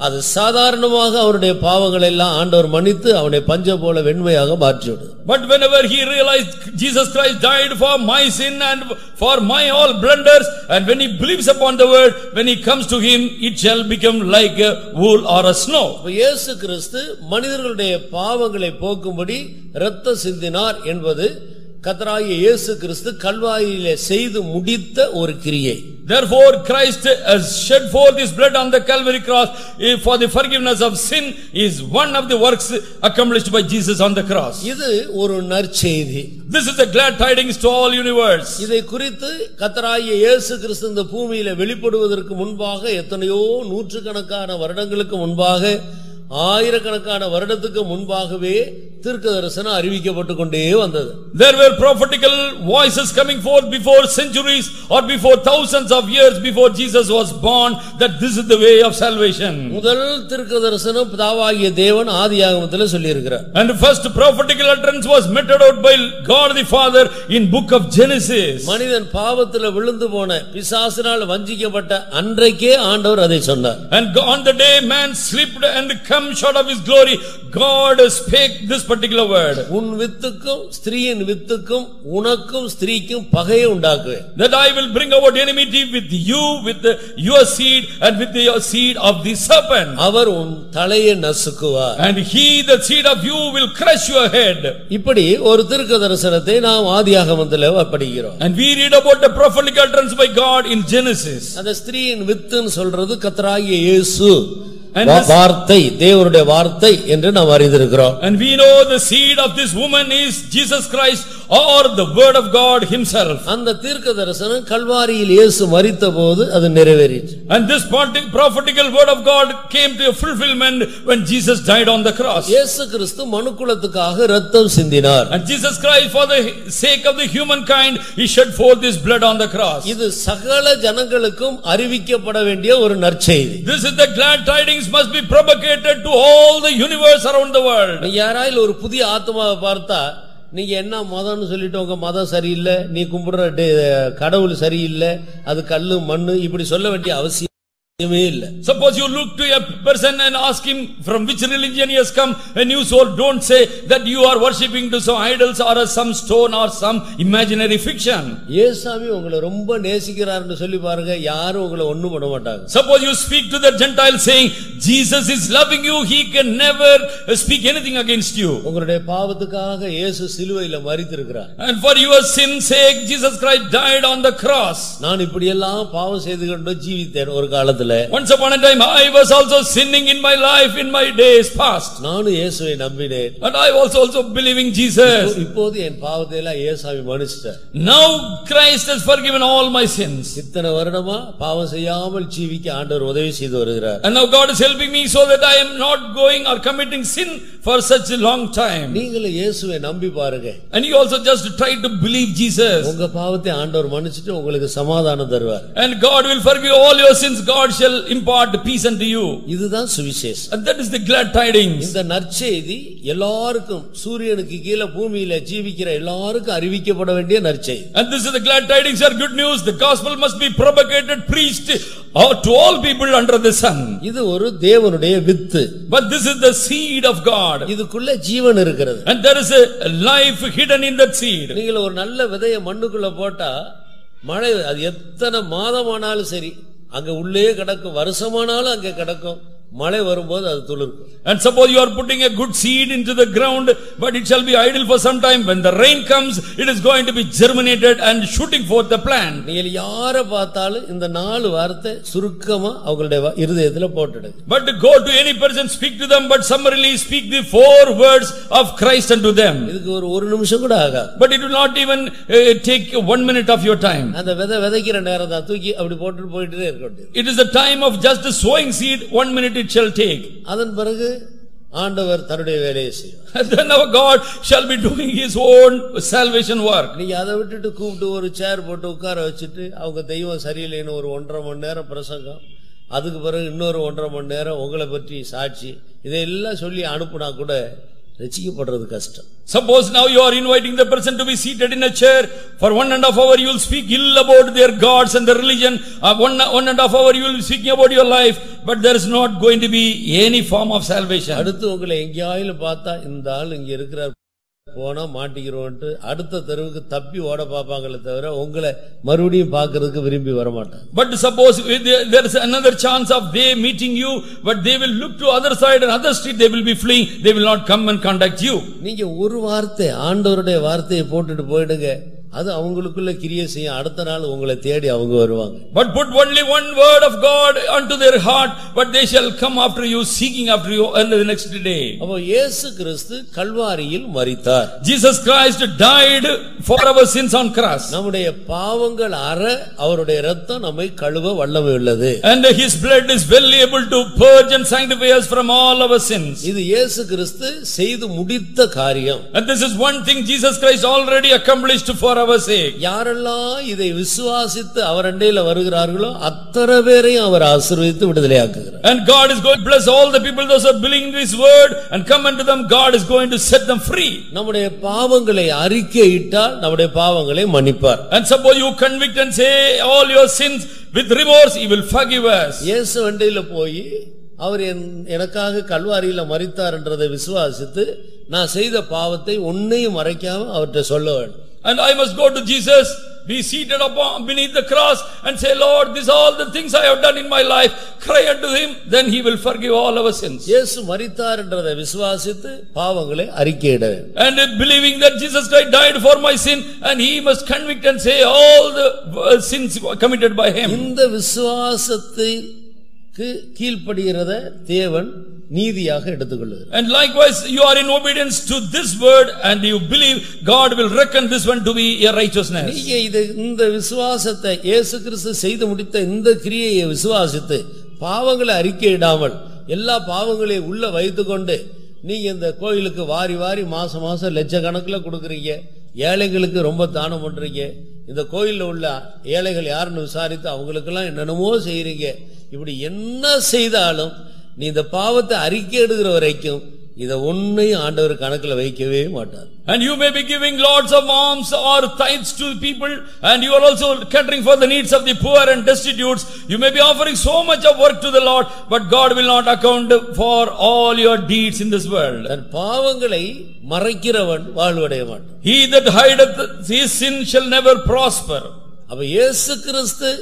S1: அது சாதாரணமாக அவருடைய பாவங்களை எல்லாம் ஆண்டவர் மன்னித்து அவனை பஞ்ச போல வெண்மையாக மாற்றிவிடு.
S2: But whenever he realized Jesus Christ died for my sin and for my all blunders, and when he believes upon the word, when he comes to him, it shall become like a wool or a snow.
S1: இயேசு கிறிஸ்து மனிதர்களுடைய பாவங்களை போக்கும்படி இரத்தம் சிந்தினார் என்பது கர்த்தராகிய இயேசு கிறிஸ்து கல்வாரியிலே செய்து முடித்த ஒரு கிரியை.
S2: Therefore Christ has shed forth his blood on the Calvary cross for the forgiveness of sin is one of the works accomplished by Jesus on the cross.
S1: இது ஒரு நற்செய்தி.
S2: This is the glad tidings to all universe.
S1: இதை குறித்து கர்த்தராகிய இயேசு கிறிஸ்து இந்த பூமியிலே வெளிப்படுவதற்கு முன்பாக எத்தனையோ நூற்றுக்கணக்கான வருடங்களுக்கு முன்பாக ஆயிரக்கணக்கான வருடத்துக்கு முன்பாகவே தீர்க்கதரிசனம் அறிவிக்கப்பட்டு கொண்டே வந்தது.
S2: There were prophetical voices coming forth before centuries or before thousands of years before Jesus was born that this is the way of salvation.
S1: முதல் தீர்க்கதரிசனம் பிதாவாகிய தேவன் ஆதியாகமத்திலே சொல்லி இருக்கிறார்.
S2: And the first prophetical utterance was meted out by God the Father in book of Genesis.
S1: மனிதன் பாவத்திலே விழுந்து போன பிசாசினால் வஞ்சிக்கப்பட்ட அன்றைக்கே ஆண்டவர் அதை சொன்னார்.
S2: And on the day man slipped and come short of his glory, God spake this particular word.
S1: உன் வித்துக்கும் ஸ்திரீயின் வித்துக்கும் உனக்கும் ஸ்திரீக்கும் பகையை உண்டாக்குவேன்.
S2: That I will bring about enmity with you, with your seed and with your seed of the serpent.
S1: அவர் உன் தலையை நசுக்குவார்.
S2: And he, the seed of you, will crush your head.
S1: இப்படி ஒரு தீர்க்கதரிசனத்தை நாம் ஆதியாகமத்திலே படிக்கிறோம்.
S2: And we read about the prophetic utterance by God in Genesis.
S1: அந்த ஸ்திரீயின் வித்துன்னு சொல்றது கர்த்தராகிய இயேசு
S2: And
S1: வார்த்தை, தேவனுடைய வார்த்தை என்று நாம் அறிந்திருக்கிறோம்.
S2: And we know the seed of this woman is Jesus Christ or the word of God himself.
S1: அந்த தீர்க்கதரிசனம் கல்வாரியில் இயேசு மரித்தபோது அது நிறைவேறிற்று.
S2: And this prophetical word of God came to a fulfillment when Jesus died on the cross.
S1: இயேசு கிறிஸ்து மனுக்குலத்துக்காக இரத்தம் சிந்தினார்.
S2: And Jesus Christ, for the sake of the humankind, he shed forth his blood on the cross.
S1: இது சகல ஜனங்களுக்கும் அறிவிக்கப்பட வேண்டிய ஒரு நற்செய்தி.
S2: This is the glad tidings must be propagated to all the universe around the world.
S1: யாராயில் ஒரு புதிய ஆத்மாவை பார்த்தா நீங்க என்ன மதம்னு சொல்லிட்டு உங்க மதம் சரியில்லை, நீ கும்பிடுற கடவுள் சரியில்லை, அது கல்லு மண்ணு இப்படி சொல்ல வேண்டிய அவசியம் இல்ல.
S2: Suppose you look to a person and ask him from which religion he has come, and you so don't say that you are worshipping to some idols or some stone or some imaginary fiction.
S1: இயேசுவே உங்களை ரொம்ப நேசிக்கிறார்னு சொல்லி பாருங்க, யாரும் உங்களை ஒண்ணும் பண்ண மாட்டாங்க.
S2: Suppose you speak to the Gentile saying Jesus is loving you, he can never speak anything against you.
S1: உங்களுடைய பாவத்துக்காக இயேசு சிலுவையில மரித்திருக்கிறார்.
S2: And for your sin's sake Jesus Christ died on the cross.
S1: நான் இப்படி எல்லாம் பாவம் செய்து கொண்டு ஜீவித்தேன் ஒரு காலத்துல.
S2: Once upon a time I was also sinning in my life in my days past.
S1: நானும் இயேசுவை நம்பினேன்.
S2: And I was also believing Jesus.
S1: இப்போது என் பாவத்தை எல்லாம் இயேசுவே மன்னிச்சிட்டார்.
S2: Now Christ has forgiven all my sins.
S1: இத்தனை வருடமா பாவம் செய்யாமல் ஜீவிக்க ஆண்டவர் உதவி செய்து வருகிறார்.
S2: And now God is helping me so that I am not going or committing sin for such a long time.
S1: நீங்களும் இயேசுவை நம்பி பாருங்க.
S2: And you also just try to believe Jesus.
S1: உங்க பாவத்தை ஆண்டவர் மன்னிச்சிட்டு உங்களுக்கு சமாதானம் தருவார்.
S2: And God will forgive all your sins. God shall impart peace unto you.
S1: இதுதான் சுவிசேஷம்.
S2: And that is the glad tidings.
S1: இந்த நற்செய்தி எல்லாருக்கும் சூரியனுக்கு கீழ பூமியில ஜீவிக்கிற எல்லாருக்கும் அறிவிக்கப்பட வேண்டிய நற்செய்தி.
S2: And this is the glad tidings are good news. The gospel must be propagated, preached to all people under the sun.
S1: இது ஒரு தேவனுடைய வித்து.
S2: But this is the seed of God.
S1: இதுக்குள்ள ஜீவன் இருக்கிறது.
S2: And there is a life hidden in that seed.
S1: நீங்க ஒரு நல்ல விதையை மண்ணுக்குள்ள போட்டா மழை அது எத்தனை மாதமானாலும் சரி அங்க உள்ளே கிடக்கும், வருஷமானாலும் அங்க கிடக்கும். மழை வரும்போது அது துளிர்க்கும்.
S2: And suppose you are putting a good seed into the ground, but it shall be idle for some time. When the rain comes, it is going to be germinated and shooting forth the plant.
S1: நீங்க யாரை பார்த்தாலும் இந்த 4 வார்த்தை சுருக்கமா அவங்களுடைய இருதயத்துல போட்டுடுங்க.
S2: But go to any person, speak to them, but summarily speak the 4 words of Christ unto them.
S1: இதுக்கு ஒரு நிமிஷம் கூட ஆகாது.
S2: But it will not even take 1 minute of your time.
S1: அந்த விதைக்கிற நேரம் தான், தூக்கி அப்படி போட்டுட்டு போயிட்டே இருக்க வேண்டியது.
S2: It is the time of just sowing seed, 1 minute it shall take.
S1: அதன் பிறகு ஆண்டவர் தன்னுடைய வேலையை செய்வார்.
S2: And then our God shall be doing his own salvation work.
S1: நீங்க அதை விட்டுட்டு கூப்பிட்டு ஒரு சேர் போட்டு உட்கார வச்சுட்டு அவங்க தெய்வம் சரியில்லைன்னு ஒரு 1.5 மணி நேரம் பிரசங்கம், அதுக்கு பிறகு இன்னொரு 1.5 மணி நேரம் உங்களை பற்றி சாட்சி, இதெல்லாம் சொல்லி அனுப்புனா கூட ரட்சிக்கப்படுறது கஷ்டம்.
S2: Suppose now you are inviting the person to be seated in a chair for 1.5 hours, you will speak ill about their gods and the religion. 1.5 hours you will be speaking about your life, but there is not going to be any form of salvation.
S1: அடுத்து உங்களை எங்கேயாயிலும் பார்த்தா இந்த ஆள் இங்க இருக்கிறார் போனா மாட்டிக்கிறோன்ட்டு அடுத்த தெருவுக்கு தப்பி ஓட பாப்பாங்களே தவிர உங்களை மறுபடியும் பார்க்கிறதுக்கு விரும்பி வர மாட்டாங்க.
S2: But suppose there is another chance of they meeting you, but they will look to other side and other street, they will be fleeing, they will not come and contact you.
S1: நீங்க ஒரு வார்த்தை ஆண்டவருடைய வார்த்தையை போட்டுட்டு போயிடுங்க, அது அவங்களுக்குள்ள கிரியை செய்யும், அடுத்த நாள் உங்களை தேடி அவங்க வருவாங்க.
S2: But put only one word of God unto their heart, but they shall come after you, seeking after you on the next day.
S1: அப்போ இயேசு கிறிஸ்து கல்வாரியில் மரித்தார்.
S2: Jesus Christ died for our sins on cross.
S1: நம்முடைய பாவங்கள் அற அவருடைய இரத்தம் நம்மை கழுவ வல்லமை உள்ளது.
S2: And his blood is well able to purge and sanctify us from all our sins.
S1: இது இயேசு கிறிஸ்து செய்து முடித்த காரியம்.
S2: And this is one thing Jesus Christ already accomplished for our sake.
S1: யாரெல்லாம் இதை விசுவாசித்து அவர் அண்டையில வருகிறார்களோ அத்தனை பேரையும் அவர் ஆசீர்வதித்து விடுதலையாக்குகிறார்.
S2: And God is going to bless all the people those who are believing this word and come unto them. God is going to set them free.
S1: நம்முடைய பாவங்களை அறிக்கையிட்டால் நம்முடைய பாவங்களை மன்னிப்பார்.
S2: And suppose you convict and say all your sins with remorse, he will forgive us.
S1: இயேசு அண்டையில போய் அவர் எனக்காக கல்வாரியில மரித்தார் என்றதை விசுவாசித்து நான் செய்த பாவத்தை ஒன்னையும் மறைக்காம அவர்கிட்ட சொல்ல வேண்டும்.
S2: And I must go to Jesus, be seated upon beneath the cross and say, Lord, these are all the things I have done in my life. Cry unto him, then he will forgive all our sins.
S1: இயேசு மரித்தார் என்றதை விசுவாசித்து பாவங்களை அறிக்கையிட வேண்டும்.
S2: And believing that Jesus Christ died for my sin, and he must convict and say all the sins committed by him.
S1: இந்த விசுவாசத்துக்கு கீழ்ப்படுகிறத தேவன் நீதியாக எடுத்துக்கொள்ளுகிறார்.
S2: And likewise you are in obedience to this word and you believe, God will reckon this one to be a righteousness.
S1: நீங்க இந்த விசுவாசத்தை இயேசு கிறிஸ்து செய்து முடித்த இந்த கிரியையை விசுவாசித்து பாவங்களை அறிக்கையிடாமல் எல்லா பாவங்களையும் உள்ள வைத்துக்கொண்டு நீங்க இந்த கோயிலுக்கு வாரி வாரி மாசம் மாசம் லட்சக்கணக்கில் கொடுக்கறீங்க, ஏழைகளுக்கு ரொம்ப தானம் பண்றீங்க, இந்த கோயில்ல உள்ள ஏழைகள் யாருன்னு விசாரித்து அவங்களுக்கெல்லாம் என்னென்னமோ செய்யறீங்க, இப்படி என்ன செய்தாலும் நீ இந்த பாவத்தை அறிக்கையிடுகிற வரைக்கும் இத ஒன்னையும் ஆண்டவர் கணக்குல வைக்கவே மாட்டார்.
S2: And you may be giving lots of alms or tithes to people, and you are also catering for the needs of the poor and destitutes. You may be offering so much of work to the Lord, but God will not account for all your deeds in this world.
S1: தன் பாவங்களை மறைக்கிறவன் வாழ்வடைய மாட்டான்.
S2: He that hideth his sin shall never prosper.
S1: அப்ப இயேசு கிறிஸ்து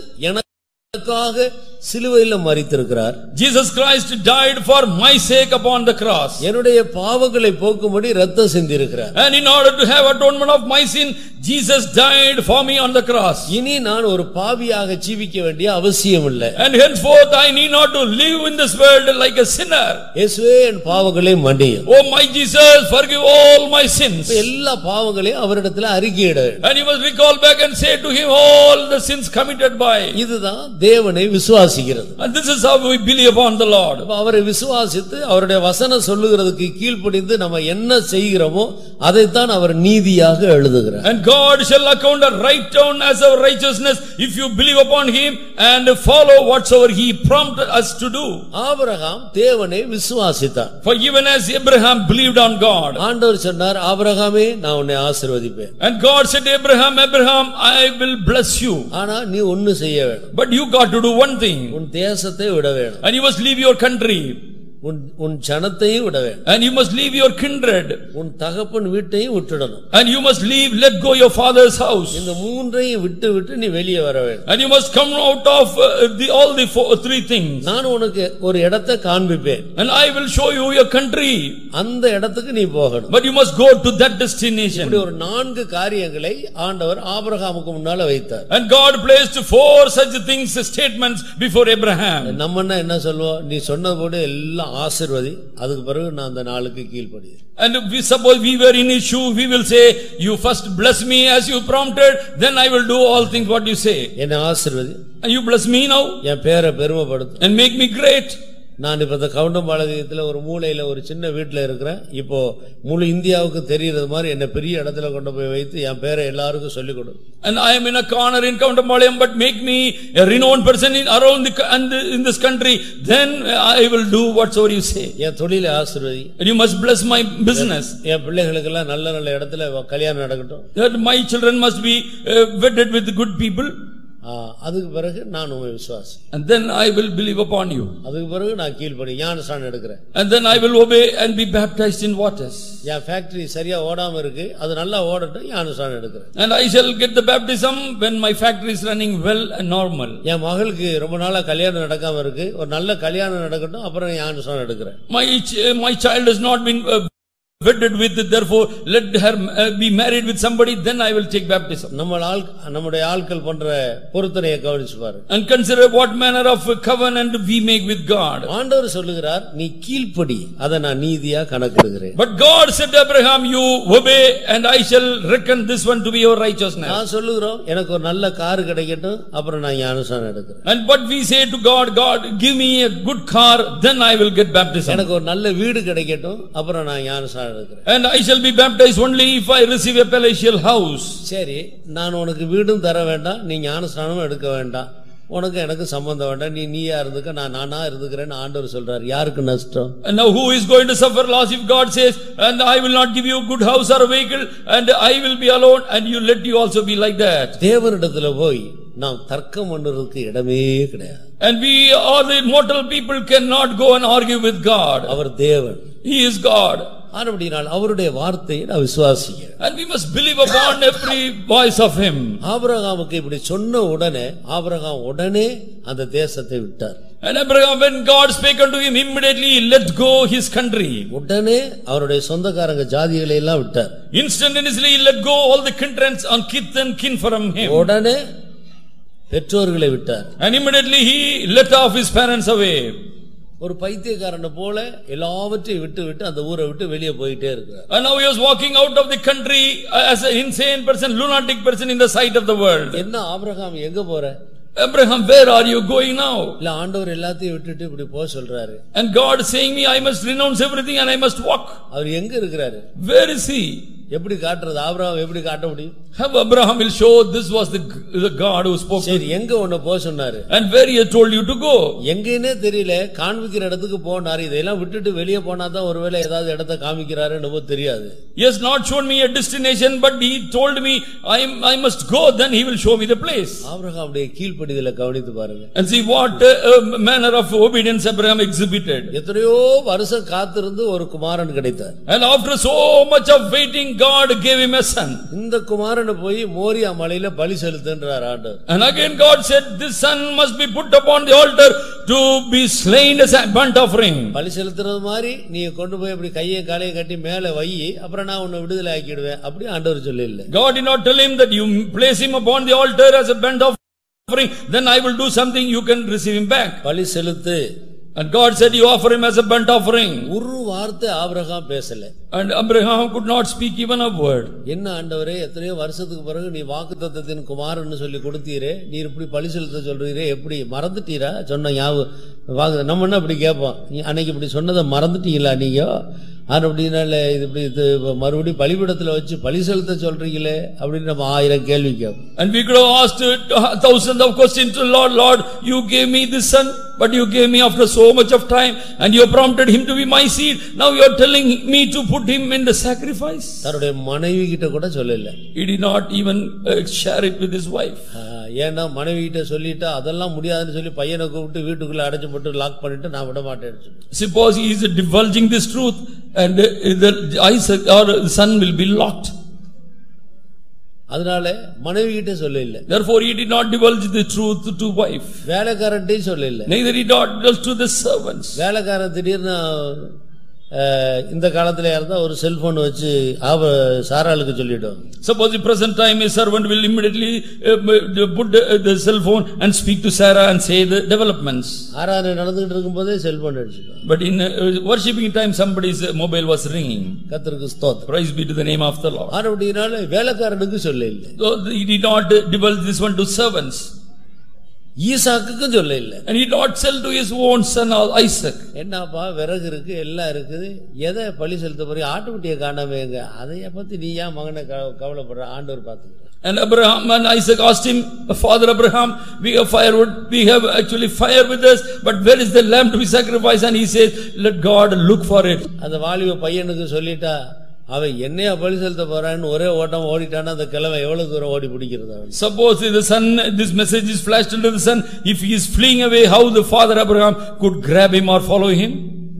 S1: எனக்காக சிலுவையில மரித்திருக்கிறார்.
S2: Jesus Christ died for my sake upon the cross.
S1: என்னுடைய பாவங்களை போக்கும்படி இரத்தம் சிந்தியிருக்கிறார்.
S2: And in order to have atonement of my sin, Jesus died for me on the cross.
S1: இனி நான் ஒரு பாவியாக ஜீவிக்க வேண்டிய அவசியம் இல்லை.
S2: And henceforth I need not to live in this world like a sinner.
S1: இயேசுவே என் பாவங்களை மன்னியும்.
S2: Oh my Jesus, forgive all my sins.
S1: எல்லா பாவங்களையும் அவரிடத்தில் அறிக்கையிட.
S2: And you must recall back and say to him all the sins committed by.
S1: இதுதான் தேவனை விசுவாசிக்கிறது.
S2: And this is how we believe upon the Lord.
S1: அவரை விசுவாசித்து அவருடைய வசனம் சொல்லுகிறதுக்கு கீழ்ப்படிந்து நம்ம என்ன செய்கிறோமோ அதைத்தான் அவர் நீதியாக எழுதுகிறார்.
S2: And God shall account a right down as our righteousness if you believe upon him and follow whatsoever he prompted us to do.
S1: Abraham தேவனை விசுவாசித்தார்.
S2: For even as Abraham believed on God.
S1: ஆண்டவர் சொன்னார், ஆபிரகாமே நான் உன்னை ஆசீர்வதிப்பேன்.
S2: And God said to Abraham, Abraham, I will bless you.
S1: ஆனா நீ ஒன்னு செய்ய வேண்டும்.
S2: But you got to do one thing.
S1: உன் தேசத்தை விட வேண்டும்.
S2: And you must leave your country.
S1: உன் ஜனத்தையும் விட வேண்டும்.
S2: And you must leave your kindred.
S1: உன் தகப்பன் வீட்டையும் விட்டுடணும்.
S2: And you must let go your father's house.
S1: இந்த மூன்றையும் விட்டு நீ வெளியே வர வேண்டும்.
S2: And you must come out of all the three things.
S1: நான் உனக்கு ஒரு இடத்தை காண்பிப்பேன்.
S2: And I will show you your country.
S1: அந்த இடத்துக்கு நீ போகணும்.
S2: But you must go to that destination.
S1: இப்படி ஒரு 4 காரியங்களை ஆண்டவர் ஆபிரகாமுக்கு முன்னால வைத்தார்.
S2: And God placed 4 such things, statements before Abraham.
S1: நம்ம என்ன சொல்வோம், நீ சொன்னபோது எல்லாம் ஆசீர்வதி, அதுக்கு பிறகு நான் அந்த நாளுக்கு கீழ்ப்படி.
S2: And we suppose we were in his shoe, we will say, you first bless me as you prompted, then I will do all things what you say.
S1: என்னை ஆசீர்வதி,
S2: And you bless me now.
S1: என் பேரை பெருமைப்படுத்து.
S2: And make me great.
S1: நான் இப்ப இந்த கவுண்டம்பாளையத்துல ஒரு மூலையில ஒரு சின்ன வீட்டுல இருக்கிறேன். இப்போ முழு இந்தியாவுக்கு தெரியறது மாதிரி என்ன பெரிய இடத்துல கொண்டு போய் வைத்து என் பேரை எல்லாருக்கும் சொல்லிக் கொடு.
S2: And I am in a corner in Kauntambalayam, but make me a renowned person in this country, then I will do whatsoever you say.
S1: என் தொழிலை ஆசீர்வதி.
S2: And you must bless my business.
S1: என் பிள்ளைகளுக்கு எல்லாம் நல்ல நல்ல இடத்துல கல்யாணம் நடக்கட்டும்.
S2: That my children must be wedded with good people.
S1: அதுக்கு பிறகு நான் உம்மை விசுவாசி.
S2: And then I will believe upon you.
S1: அதுக்கு பிறகு நான் கீழ்ப்படி ஞானஸ்நானம் எடுக்கிறேன்.
S2: And then I will obey and be baptized in waters.
S1: என் ஃபேக்டரி சரியா ஓடாம இருக்கு, அது நல்லா ஓடட்டும், ஞானஸ்நானம் எடுக்கிறேன்.
S2: And I shall get the baptism when my factory is running well and normal.
S1: என் மகளுக்கு ரொம்ப நாளா கல்யாணம் நடக்காம இருக்கு, ஒரு நல்ல கல்யாணம் நடக்கட்டும், அப்புறம் ஞானஸ்நானம் எடுக்கிறேன்.
S2: My child has not been wedded with it, therefore let her be married with somebody, then I will take baptism.
S1: நம்முடைய ஆட்கள் பண்ற பொருத்தனையை கவனிச்சு பாரு.
S2: And consider what manner of covenant we make with God.
S1: ஆண்டவர் சொல்லுகிறார், நீ கீழ்ப்படி, அதை நான் நீதியா கணக்கிடுகிறேன்.
S2: But God said to Abraham, you obey and I shall reckon this one to be your righteousness.
S1: நான் சொல்லுகிறோம், எனக்கு ஒரு நல்ல கார் கிடைக்கட்டும், அப்புறம் நான் ஞானஸ்நானம் எடுக்கிறேன்.
S2: And but we say to God, God give me a good car, then I will get baptism.
S1: எனக்கு ஒரு நல்ல வீடு கிடைக்கட்டும், அப்புறம் நான் ஞானஸ்நானம் எடுக்கிறேன்.
S2: And I shall be baptized only if I receive a palatial house.
S1: சரி, நான் உனக்கு வீடும் தர வேண்டாம், நீ ஞானஸ்நானமும் எடுக்க வேண்டாம், உனக்கு எனக்கு சம்பந்தம் வேண்டாம், நீயா இருந்துக்க, நானா இருந்துக்கிறேன்னு ஆண்டவர் சொல்றார். யாருக்கு நஷ்டம்?
S2: And now who is going to suffer loss if God says, and I will not give you a good house or a vehicle, and I will be alone, and you let you also be like that.
S1: தேவனிடத்துல போய் நாம் தர்க்கம் பண்றதுக்கு இடமே கிடையாது.
S2: And we all the mortal people cannot go and argue with God.
S1: அவர் தேவன்.
S2: He is God.
S1: ஆனபடியால் அவருடைய வார்த்தையை நான் விசுவாசிக்கிறேன்.
S2: And we must believe upon every voice of him.
S1: ஆபிரகாமுக்கு இப்படி சொன்ன உடனே ஆபிரகாம் உடனே அந்த தேசத்தை விட்டார்.
S2: And Abraham, when God spake unto him, immediately he let go his country.
S1: உடனே அவருடைய சொந்தக்காரங்க ஜாதிகளை எல்லாம் விட்டார்.
S2: Instantaneously he let go all the kindreds and kith and kin from him.
S1: உடனே பெற்றோர்களை விட்டார்.
S2: And immediately he let off his parents away.
S1: ஒரு பைத்தியக்காரனை போல எல்லாவற்றையும் விட்டு விட்டு அந்த ஊரை விட்டு வெளியே போயிட்டே இருக்கிறார்.
S2: And now he was walking out of the country as an insane person, lunatic person in the sight of the world.
S1: என்ன ஆபிரகாம், எங்க போற?
S2: Abraham, where are you going now?
S1: இல்ல, ஆண்டவர் எல்லாத்தையும் விட்டுட்டு இப்படி போக சொல்றாரு.
S2: And God saying me, I must renounce everything and I must walk.
S1: அவர் எங்க இருக்கிறாரு?
S2: Where is he?
S1: எப்படி காட்டுறது? ஆபிரகாம் எப்படி காட்ட முடியும்?
S2: How Abraham will show this was the God who spoke.
S1: சரி, எங்க உன்னை போக சொன்னாரு?
S2: And where he had told you to go?
S1: எங்கேனே தெரியல, காண்பிக்கிற இடத்துக்கு போனாரு. இதெல்லாம் விட்டுட்டு வெளியே போனாதான் ஒருவேளை ஏதாவது இடத்தை காமிக்கிறாரு என்னவோ தெரியாது.
S2: He has not shown me a destination, but he told me I must go, then he will show me the place.
S1: ஆபிரகாமுடைய கீழ்ப்படிதலை கவனித்து பாருங்க.
S2: And see what manner of obedience Abraham exhibited.
S1: எத்தனையோ வருஷம் காத்திருந்து ஒரு குமாரன் கிடைத்தார்.
S2: And after so much of waiting, God gave him a son.
S1: இந்த குமாரனை போய் மோரியா மலையில பலி செலுத்துன்றார் ஆண்டவர்.
S2: And again God said, this son must be put upon the altar to be slain as a burnt offering.
S1: பலி செலுத்துறது மாதிரி நீ கொண்டு போய் அப்படி கையை காலையை கட்டி மேல வை, அப்புறம் நான் உன்னை விடுதலை ஆக்கிடுவேன், அப்படி ஆண்டவர் சொல்லல.
S2: God did not tell him that you place him upon the altar as a burnt offering, then I will do something, you can receive him back.
S1: பலி செலுத்து.
S2: And God said, you offer him as a burnt offering.
S1: ஒரு வார்த்தை Abraham பேசல.
S2: And Abraham could not speak even a word.
S1: என்ன ஆண்டவரே, எத்தனையோ வருஷத்துக்கு பிறகு நீ வாக்குத்தத்தத்தின் குமாரன்னு சொல்லி கொடுத்தீரே, நீ இப்படி பலி செலுத்த சொல்றீரே, எப்படி மறந்துட்டீரா? சொன்ன ஞாபகம் நம்ம என்ன இப்படி கேட்போம், அன்னைக்கு இப்படி சொன்னதை மறந்துட்டீங்களா நீங்க? அப்படின்னால இது மறுபடியும் பலிபீடத்துல வச்சு பலி செலுத்த சொல்றீங்களே அப்படின்னு நம்ம 1000 கேள்வி கேட்போம்.
S2: And we could have asked thousands of questions to Lord. Lord, you gave me this son, but you gave me after so much of time, and you prompted him to be my seed. Now you are telling me to put him in the sacrifice.
S1: தன்னுடைய மனைவி கிட்ட கூட சொல்லல.
S2: He did not even share it with his wife.
S1: ஏன்னா மனைவி கிட்ட சொல்லிட்டா அதெல்லாம் முடியாதுன்னு சொல்லி பையனை கூப்பிட்டு வீட்டுக்குள்ள அடைச்சு போட்டு லாக் பண்ணிட்டு நான் விட மாட்டேன்னு சொல்லி.
S2: Suppose he is divulging this truth, and the Isaac or the son will be locked.
S1: அதனால மனைவி கிட்ட சொல்ல இல்ல.
S2: Therefore he did not divulge the truth to wife.
S1: வேலைக்காரன்ட்டே சொல்ல இல்ல.
S2: Neither he did not to the servants.
S1: வேலைக்காரன் திடீர்னு இந்த காலத்துல இருந்தா ஒரு செல்போன் வச்சு சாராளுக்கு சொல்லிடும்.
S2: Suppose the present time a servant will immediately put the cell phone and speak to Sarah and say the developments.
S1: ஆராதனை நடந்துட்டு இருக்கும்போதே செல்போன் அடிச்சிடும்.
S2: But in worshiping time somebody's mobile was ringing.
S1: கர்த்தருக்கு ஸ்தோத்திரம்.
S2: Praise be to the name of the Lord.
S1: அப்படினால வேலைக்காரனுக்கு சொல்ல இல்ல.
S2: So he did not divulge this one to servants.
S1: ஈசாக்குக்கும் சொல்ல இல்ல.
S2: And he did not sell to his own son Isaac.
S1: என்னப்பா விறகு இருக்கு எல்லாம் இருக்குது, எதை பலி செலுத்த போறீங்க? ஆட்டுக்குட்டியை காணாமேங்க. அதைய பத்தி நீ ஏன் மகனை கவலைப்படுற? ஆண்டவர் பார்த்துக்கிறார்.
S2: And Abraham and Isaac asked him, Father Abraham, we have firewood, we have actually fire with us, but where is the lamb to be sacrificed? And he says, let God look for it.
S1: அந்த வாலிப பையனுக்கு சொல்லிட்டா, அவன் என்னையா பலி செலுத்த போறான்னு ஒரே ஓட்டம் ஓடிட்டானா அந்த கிழமை எவ்வளவு தூரம் ஓடி பிடிக்கிறது?
S2: Suppose the son, this message is flashed into the son, if he is fleeing away, how the father Abraham could grab him or follow him?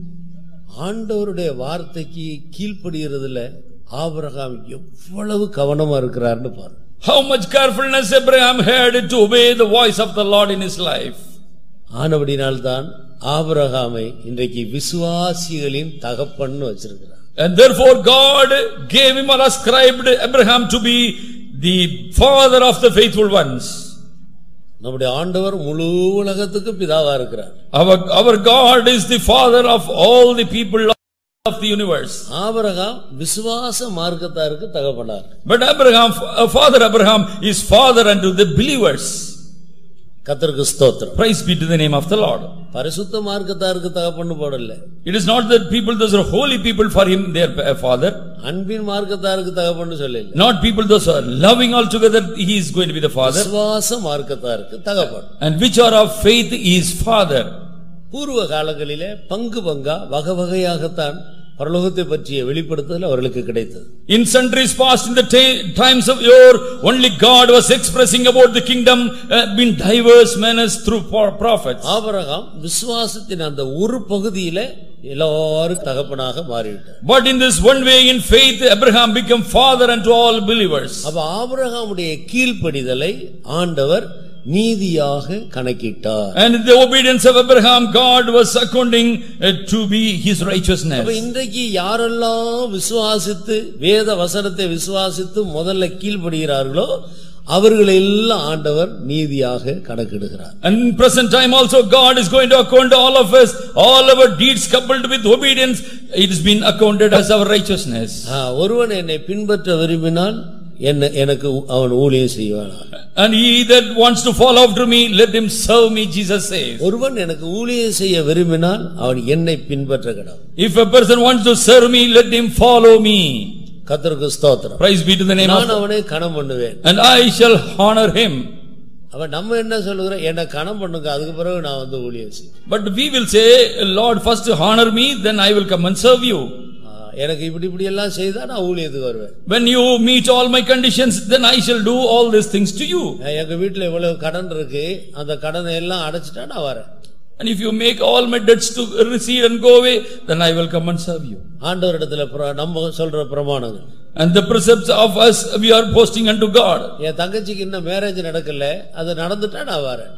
S1: ஆண்டவருடைய வார்த்தைக்கு கீழ்ப்படிகிறதுல ஆபிரகாம் எவ்வளவு கவனமா இருக்கிறார்னு பாரு.
S2: How much carefulness Abraham had to obey the voice of the Lord in his life.
S1: ஆனபடினால்தான் ஆபிரகாமை இன்றைக்கு விசுவாசிகளின் தகப்பன்னு வச்சிருக்கிறார்.
S2: And therefore God gave him or ascribed Abraham to be the father of the faithful ones.
S1: நம்முடைய ஆண்டவர் முழு உலகத்துக்கு பிதாவா இருக்கிறார்.
S2: Our God is the father of all the people of the universe.
S1: Abraham விசுவாச மார்க்கத்தாருக்கு தகப்பனார்.
S2: But Abraham, father Abraham is father unto the believers.
S1: கர்த்தருக்கு ஸ்தோத்திரம்.
S2: Praise be to the name of the Lord.
S1: பரிசுத்த மார்க்கத்தாருக்கு தகப்பன்னு போடல.
S2: It is not that people, those are holy people for him, their father.
S1: அன்பின் மார்க்கத்தாருக்கு தகப்பன்னு சொல்லல.
S2: Not people those are loving altogether, he is going to be the father.
S1: விசுவாச மார்க்கத்தாருக்கு தகப்பன்.
S2: And which are of faith, he is father.
S1: பூர்வ காலங்களிலே பங்கு பங்கா வகை வகையாகத்தான் பரலோகத்தை பற்றிய வெளிப்படுத்துதல் அவர்களுக்கு கிடைத்தது.
S2: In centuries past, in the times of yore, only God was expressing about the kingdom in diverse manners through prophets.
S1: Abraham விசுவாசத்தின் அந்த ஒரு பகுதியிலே எல்லாரும் தகப்பனாக மாறிவிட்டார்.
S2: But in this one way, in faith, Abraham became father unto all believers.
S1: அப்ப ஆபிரகாமுடைய கீழ்ப்படிதலை ஆண்டவர் நீதியாக கணக்கிட்டார்.
S2: And the obedience of Abraham, God was accounting to be his righteousness.
S1: அப்ப இன்றைக்கு யாரெல்லாம் விசுவாசித்து வேத வசனத்தை விசுவாசித்து முதல்ல கீழ்ப்படிகிறார்களோ அவர்களை எல்லாம் ஆண்டவர் நீதியாக கணக்கிடுகிறார்.
S2: And in present time also God is going to account all of us, all our deeds coupled with obedience, it has been accounted as our righteousness.
S1: ஒருவன் என்னை பின்பற்ற விரும்பினால் எனக்கு அவன் ஊழியம் செய்வான்.
S2: And he that wants to follow after me, let him serve me, Jesus says.
S1: ஒருவன் எனக்கு ஊழியம் செய்ய விரும்பினால் அவன் என்னை பின்பற்ற கடவன்.
S2: If a person wants to serve me, let him follow me.
S1: கர்த்தருக்கு ஸ்தோத்திரம்.
S2: Praise be to the name of
S1: நான் அவனை கனம் பண்ணுவேன்.
S2: And I shall honor him.
S1: அவன் நம்ம என்ன சொல்லுகிறோம்? என்ன கனம் பண்ணுங்க, அதுக்கு பிறகு நான் வந்து ஊழியம் செய்வேன்.
S2: But we will say, Lord, first honor me, then I will come and serve you.
S1: எனக்கு இப்படி எல்லாம் செய்தா நான் ஊழியத்துக்கு வருவேன்.
S2: When you meet all my conditions, then I shall do all these things to you.
S1: எங்க வீட்டுல இவ்வளவு கடன் இருக்கு, அந்த கடனை எல்லாம் அடைச்சிட்டா நான் வரேன்.
S2: And if you make all my debts to recede and go away, then I will come and serve you.
S1: ஆண்டவரிடத்துல நம்ம சொல்ற பிரமாணங்கள்.
S2: And the precepts of us we are posting unto God.
S1: என் தங்கச்சிக்கு இன்னும் மேரேஜ் நடக்கல, அது நடந்துட்டா நான் வரேன்.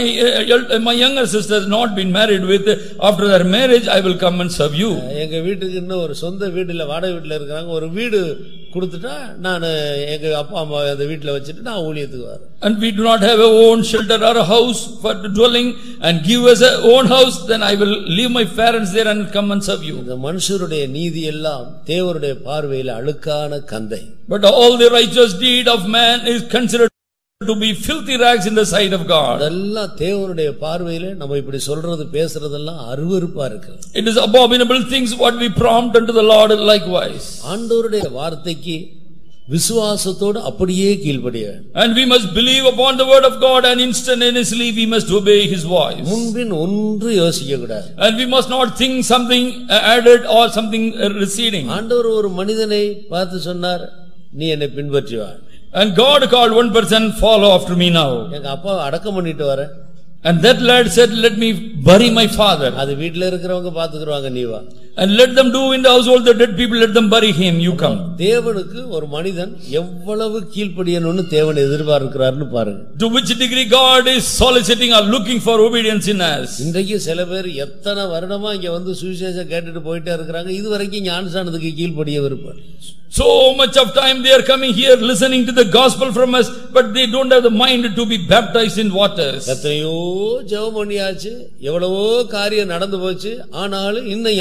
S2: My younger sister has not been married with. After their marriage, I will come and serve you.
S1: எங்க வீட்டுக்கு இன்னும் ஒரு சொந்த வீடு இல்ல, வாடகை வீட்டுல இருக்காங்க. ஒரு வீடு கொடுத்துட்டா நான் எங்க அப்பா அம்மா அந்த வீட்டுல வச்சிட்டு நான் ஊழியத்துக்கு வரேன்.
S2: And we do not have a own shelter or a house for dwelling, and give us a own house, then I will leave my parents there and come and serve you.
S1: இந்த மனுஷருடைய நீதி எல்லாம் தேவருடைய பார்வையில் அழுக்கான கந்தை.
S2: But all the righteous deed of man is considered to be filthy rags in the sight of God.
S1: அதெல்லாம் தேவனுடைய பார்வையிலே நம்ம இப்படி சொல்றது பேசுறதெல்லாம் அருவருப்பா இருக்கு.
S2: It is abominable things what we prompt unto the Lord likewise.
S1: ஆண்டவருடைய வார்த்தைக்கு விசுவாசத்தோடு அப்படியே கீழ்ப்படிய.
S2: And we must believe upon the word of God, and instantaneously we must obey his voice.
S1: முன்பின் ஒன்று யோசிக்க கூடாது.
S2: And we must not think something added or something receding.
S1: ஆண்டவர் ஒரு மனிதனை பார்த்து சொன்னார், நீ என்னை பின்பற்றி வா.
S2: And God called one person, follow after me now.
S1: எங்க அப்பா அடக்கம் பண்ணிட்டு வர.
S2: And that lad said, let me bury my father.
S1: அது வீட்ல இருக்கிறவங்க பாத்துக்குறாங்க, நீ வா.
S2: And let them do in the household, the dead people, let them bury him, you come.
S1: தேவனுக்கு ஒரு மனிதன் எவ்வளவு கீழ்ப்படியணும்னு தேவன் எதிர்பார்க்கிறார்னு பாருங்க.
S2: To which degree God is soliciting or looking for obedience in us.
S1: இன்றைக்கு சில பேர் எத்தனை வருடமா இங்க வந்து சுவிசேஷம் கேட்டுட்டு போயிட்டே இருக்கிறாங்க, இதுவரைக்கும் ஞானஸ்நானத்துக்கு கீழ்ப்படிய விருப்பம்.
S2: So much of time they are coming here listening to the gospel from us, but they don't have the mind to be baptized in waters.
S1: எத்தனையோ ஜெபம் பண்ணியாச்சு, எவ்வளவோ காரியம் நடந்து போச்சு, ஆனாலும் இன்னும் ஞானஸ்நானம்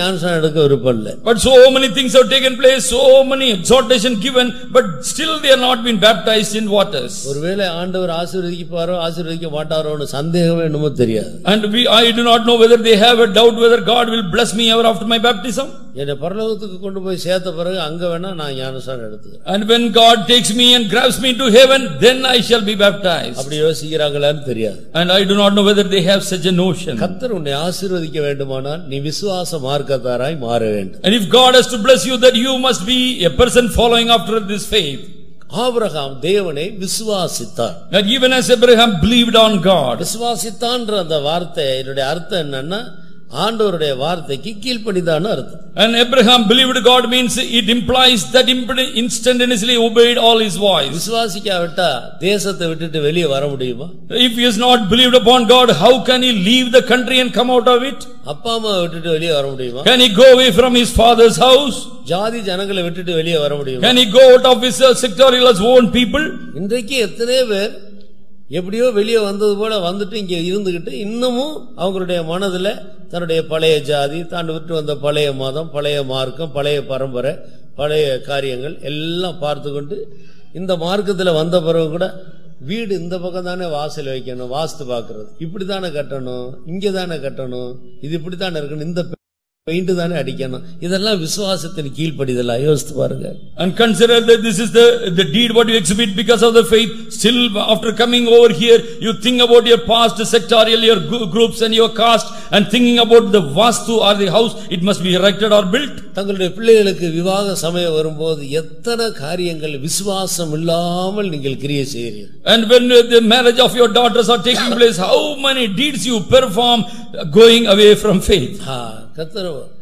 S1: நடக்க விருப்பம் இல்ல.
S2: But so many things have taken place, so many exhortation given, but still they are not been baptized in waters.
S1: ஒருவேளை ஆண்டவர் ஆசீர்வதிப்பாரோ ஆசீர்வதிக்க மாட்டாரோன்னு சந்தேகமே என்னமோ தெரியாது.
S2: And I do not know whether they have a doubt whether God will bless me ever after my baptism.
S1: என்னை பரலோகத்துக்கு கொண்டு போய் சேர்த்த பிறகு அங்க வேணா நான் ஞானஸ்நானம் எடுத்துக்கிறேன்.
S2: And when God takes me and grabs me to heaven, then I shall be baptized.
S1: அப்படி யோசிக்கிறாங்களான்னு தெரியாது.
S2: And I do not know whether they have such a notion.
S1: கர்த்தர் உன்னை ஆசீர்வதிக்க வேண்டுமானால் நீ விசுவாச மார்க்கத்தாராய் மாற வேண்டும்.
S2: And if God has to bless you, that you must be a person following after this faith.
S1: Abraham தேவனை விசுவாசித்தார்.
S2: That even as Abraham believed on God.
S1: விசுவாசித்தான்ற அந்த வார்த்தையினுடைய அர்த்தம் என்னன்னா ஆண்டவருடைய வார்த்தைக்கு கீழ்ப்படிந்தான்னு அர்த்தம்.
S2: And Abraham believed God means it implies that instantaneously obeyed all his voice.
S1: விசுவாசிக்காவிட்டா தேசத்தை விட்டுட்டு வெளியே வர முடியுமா?
S2: If he has not believed upon God, how can he leave the country and come out of it?
S1: அப்பா அம்மா விட்டுட்டு வெளியே வர முடியுமா?
S2: Can he go away from his father's house?
S1: ஜாதி ஜனங்களை விட்டுட்டு வெளியே வர முடியுமா?
S2: Can he go out of his sectorial own people?
S1: இன்றைக்கு எத்தனை பேர் எப்படியோ வெளியே வந்தது போல வந்துட்டு இங்க இருந்துகிட்டு இன்னமும் அவங்களுடைய மனதுல தன்னுடைய பழைய ஜாதி, தான் விட்டு வந்த பழைய மதம், பழைய மார்க்கம், பழைய பரம்பரை, பழைய காரியங்கள் எல்லாம் பார்த்து கொண்டு இந்த மார்க்கத்துல வந்த பிறகு கூட வீடு இந்த பக்கம் தானே வாசல் வைக்கணும், வாஸ்து பாக்குறது இப்படித்தானே கட்டணும், இங்கதானே கட்டணும், இது இப்படித்தானே இருக்கணும், இந்த பெயிண்ட் தானே அடிக்கணும், இதெல்லாம் விசுவாசத்தின் கீழ்ப்படிதலா? யோசித்து பாருங்க.
S2: And consider that this is the deed what you exhibit because of the faith. Still after coming over here, you think about your past sectorial, your groups and your caste, and thinking about the vastu or the house, it must be erected or built.
S1: தங்களுடைய பிள்ளைகளுக்கு விவாக சமயம் வரும்போது எத்தனை காரியங்கள் விசுவாசம் இல்லாமல் நீங்கள் கிரியை செய்கிறீர்கள்.
S2: And when the marriage of your daughters are taking place, how many deeds you perform going away from faith.
S1: கர்த்தர்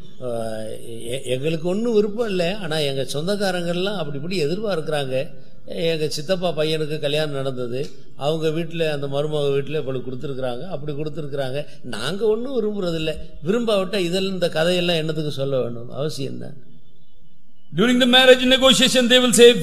S1: எங்களுக்கு ஒன்றும் விருப்பம் இல்லை, ஆனா எங்க சொந்தக்காரங்கள்லாம் அப்படி இப்படி எதிர்பார்க்கிறாங்க. எங்க சித்தப்பா பையனுக்கு கல்யாணம் நடந்தது, அவங்க வீட்டுல அந்த மருமக வீட்டுல இப்படி கொடுத்துருக்காங்க, அப்படி கொடுத்துருக்காங்க, நாங்க ஒன்றும் விரும்புறதில்லை. விரும்பாவிட்டா இதெல்லாம் இந்த கதையெல்லாம் என்னத்துக்கு சொல்ல வேண்டும், அவசியம் என்ன?
S2: During the marriage negotiation, they will say,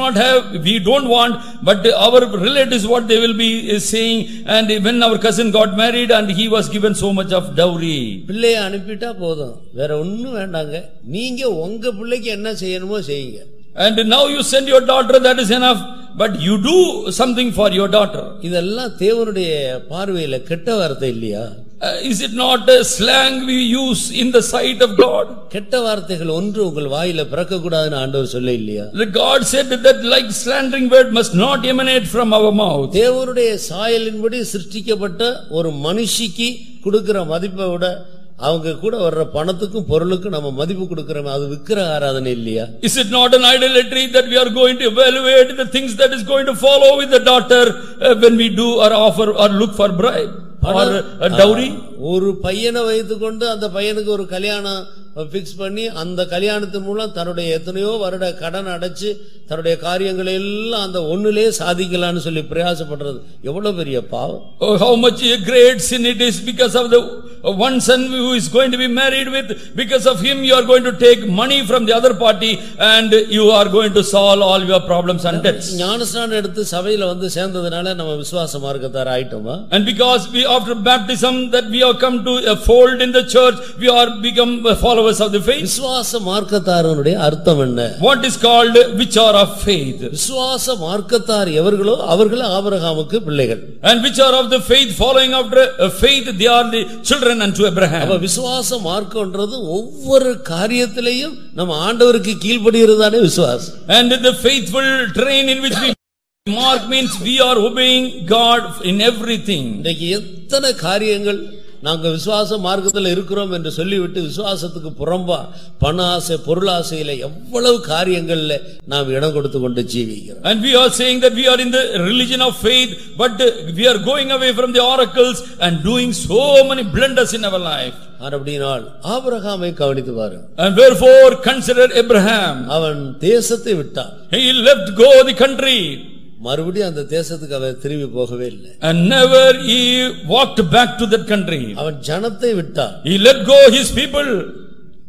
S2: we don't want, but our relatives what they will be saying. And when our cousin got married and he was given so much of dowry.
S1: பிள்ளையை அனுப்பிட்டா போதும், வேற ஒன்னும் வேண்டாங்க, நீங்க உங்க பிள்ளைக்கு என்ன செய்யணுமோ செய்யுங்க.
S2: And now you send your daughter, that is enough, but you do something for your daughter.
S1: இதெல்லாம் தேவனுடைய பார்வையில கெட்ட வார்த்தை இல்லையா?
S2: Is it not a slang we use in the sight of God?
S1: கெட்ட வார்த்தைகள் ஒன்று உங்கள் வாயில பிறக்க கூடாதுன்னு ஆண்டவர் சொல்ல இல்லையா?
S2: The God said that like slandering word must not emanate from our mouth.
S1: தேவனுடைய சாயலின்படி சிருஷ்டிக்கப்பட்ட ஒரு மனுஷிக்கு கொடுக்கிற மதிப்பை விட அவங்க கூட வர்ற பணத்துக்கும் பொருளுக்கும் நம்ம மதிப்பு கொடுக்கிறோம், அது விக்கிரக ஆராதனை இல்லையா?
S2: Is it not an idolatry that we are going to evaluate the things that is going to follow with the daughter when we do or offer or look for bribe or a dowry?
S1: ஒரு பையனை வைத்துக் கொண்டு அந்த பையனுக்கு ஒரு கல்யாணம் fix பண்ணி அந்த கல்யாணத்தின் மூலம் தன்னுடைய எத்தனையோ வருட கடன் அடைச்சு தன்னுடைய காரியங்களை எல்லாம் அந்த ஒண்ணுலே சாதிக்கலாம்னு சொல்லி பிரயாசப்படுறது எவ்வளவு பெரிய பாவம்.
S2: Oh, how much a great sin it is because of the one son who is going to be married with. Because of him you are going to take money from the other party and you are going to solve all your problems and debts.
S1: ஞானஸ்நானம் எடுத்து சபையில வந்து சேர்ந்ததனால நம்ம விசுவாச மார்க்கத்தார் ஆயிட்டோமா?
S2: And because we after baptism that we have come to a fold in the church, we are become followers of the faith.
S1: விசுவாச மார்க்கத்தாருடைய அர்த்தம் என்ன?
S2: What is called which are of faith?
S1: விசுவாச மார்க்கத்தார் எவர்களோ அவர்கள் ஆபிரகாமுக்கு பிள்ளைகள்.
S2: And which are of the faith following after faith, they are the children unto Abraham.
S1: அப்ப விசுவாச மார்க்கம்ன்றது ஒவ்வொரு காரியத்திலேயும் நம்ம ஆண்டவருக்கு கீழ்ப்படிகிறதானே விசுவாசம்.
S2: And the faithful train in which we mark means we are obeying God in everything.
S1: இன்னைக்கு எத்தனை காரியங்கள் நாங்க விசுவாச மார்க்கத்தில் இருக்கிறோம் என்று சொல்லிவிட்டு விசுவாசத்துக்கு புறம்பா பண ஆசை பொருளாசையில எவ்வளவு காரியங்கள்ல நாம் இடம் கொடுத்து கொண்டு ஜீவிக்கிறோம்.
S2: And we are saying that we are in the religion of faith, but we are going away from the oracles and doing so many blunders in our life.
S1: அப்படினால் ஆபிரகாமை கவனித்து பாருங்க.
S2: And wherefore consider Abraham.
S1: அவன் தேசத்தை விட்டான்.
S2: He left go the country.
S1: மறுபடியும் அந்த தேசத்துக்கு அவன் திரும்பி போகவே இல்லை.
S2: And never he walked back to that country.
S1: அவன் ஜனத்தை விட்டான்.
S2: He let go his people.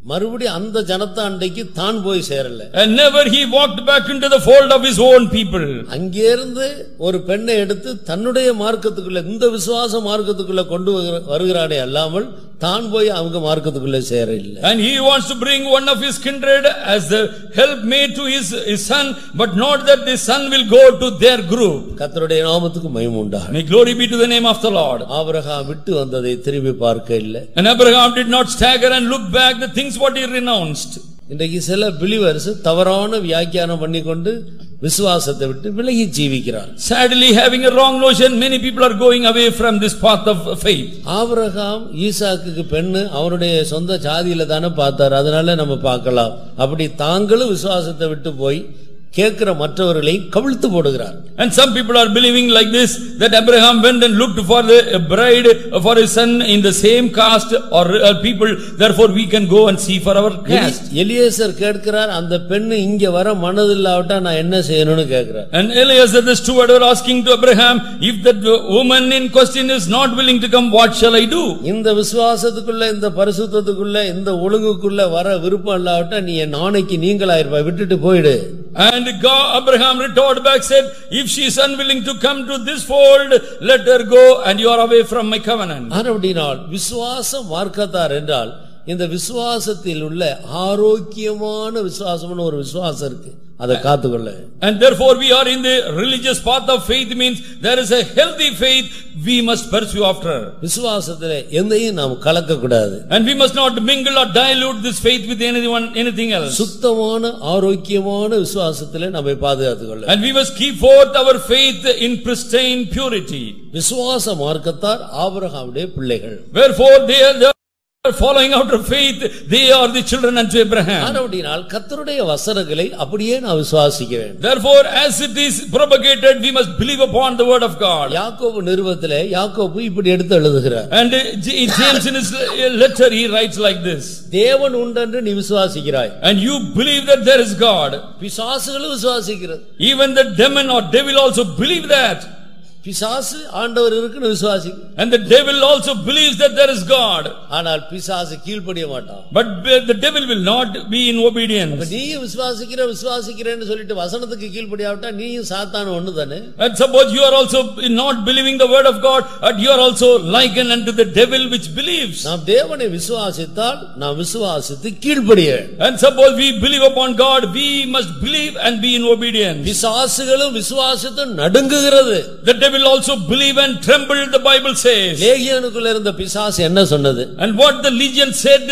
S1: மறுபடியும் அந்த ஜனத்தாண்டைக்கு தான் போய் சேரல.
S2: And never he walked back into the fold of his own people.
S1: அங்கே இருந்து ஒரு பெண்ணை எடுத்து தன்னுடைய மார்க்கத்துக்குள்ள இந்த விசுவாச மார்க்கத்துக்குள்ள கொண்டு வருகிறானே அல்லாமல் தான் போய் அவங்க மார்க்கத்துக்குள்ள சேர இல்ல.
S2: And he wants to bring one of his kindred as the helpmate to his son, but not that the son will go to their group.
S1: கர்த்தருடைய நாமத்துக்கு மகிமை உண்டாகட்டும்.
S2: May glory be to the name of the Lord.
S1: Abraham விட்டு வந்ததை திரும்பி பார்க்க இல்ல.
S2: And Abraham did not stagger and look back the things what he renounced.
S1: இன்றைக்கு சில பிலீவர்ஸ் தவறான வியாக்கியானம் பண்ணிக்கொண்டு விசுவாசத்தை விட்டு விலகி ஜீவிக்கிறார்.
S2: Sadly, having a wrong notion, many people are going away from this path of faith.
S1: Abraham ஈசாக்குக்கு பெண்ணு அவருடைய சொந்த ஜாதியில தானே பார்த்தார், அதனால நம்ம பார்க்கலாம். அப்படி தாங்களும் விசுவாசத்தை விட்டு போய் கேட்கிற மற்றவர்களை கவிழ்த்து போடுகிறார்.
S2: And some people are believing like this, that Abraham went and looked for the bride for his son in the same caste or people, therefore we can go and see for our caste.
S1: Eliezer கேட்கிறார், அந்த பெண்ணு இங்க வர மனதில்லாவிட்டா நான் என்ன செய்யணும்னு கேட்கிறார்.
S2: And Eliezer the steward were asking to Abraham, if that woman in question is not willing to come, what shall I do?
S1: இந்த விசுவாசத்துக்குள்ள இந்த பரிசுத்தத்துக்குள்ள இந்த ஒழுங்குக்குள்ள வர விருப்பம் இல்லாவிட்டா நீ என் ஆணைக்கு நீங்களாயிருப்பா, விட்டுட்டு போயிடு.
S2: And God, Abraham retorted back, said, if she is unwilling to come to this fold, let her go, and you are away from my covenant.
S1: அப்படினால் விசுவாச மார்க்கத்தார் என்றால் இந்த விசுவாசத்தில் உள்ள ஆரோக்கியமான விசுவாசம்னு ஒரு விசுவாசம் இருக்கு, அதை காத்துக்கொள்ள.
S2: And therefore we are in the religious path of faith, means there is a healthy faith we must pursue after.
S1: விசுவாசத்திலே எதையும் நாம் கலக்க கூடாது.
S2: And we must not mingle or dilute this faith with anything else.
S1: சுத்தமான ஆரோக்கியமான விசுவாசத்திலே நம்மை பாதுகாத்துக்கொள்ள.
S2: And we must keep forth our faith in pristine purity.
S1: விசுவாச மார்க்கத்தார் ஆபிரகாமுடைய பிள்ளைகள்.
S2: Wherefore they are following out of faith, they are the children unto Abraham.
S1: ஆனபடியால் கர்த்தருடைய வசனங்களை அப்படியே நான் விசுவாசிக்க வேண்டும்.
S2: Therefore, as it is propagated, we must believe upon the word of God.
S1: யாக்கோபு நிருபத்திலே யாக்கோபு இப்படி எடுத்து எழுதுகிறார்.
S2: And James in his letter he writes like this.
S1: தேவன் உண்டென்று நீ விசுவாசிக்கிறாய்.
S2: And you believe that there is God.
S1: பிசாசுகளும் விசுவாசிக்கிறது.
S2: Even the demon or devil also believe that.
S1: பிசாசு ஆண்டவர் இருக்குன்னு விசுவாசி.
S2: And the devil also believes that there is God.
S1: ஆனால் பிசாசு கீழ்ப்படிய மாட்டான்.
S2: But the devil will not be in obedience.
S1: நீயும் விசுவாசிக்கிறேன்னு சொல்லிட்டு வசனத்துக்கு கீழ்ப்படியாவிட்டா நீயும் சாத்தான ஒண்ணுதானே.
S2: And suppose you are also not believing the word of God, and you are also likened unto the devil which believes.
S1: நாம் தேவனை விசுவாசித்தால் நாம் விசுவாசித்து கீழ்ப்படிய.
S2: And suppose we believe upon God, we must believe and be in obedience.
S1: பிசாசுகளும் விசுவாசித்து நடுங்குகிறது.
S2: The devil also believe and tremble, the Bible says.
S1: லேகியோனுக்குள்ள இருந்த பிசாசு என்ன சொன்னது?
S2: And what the legion said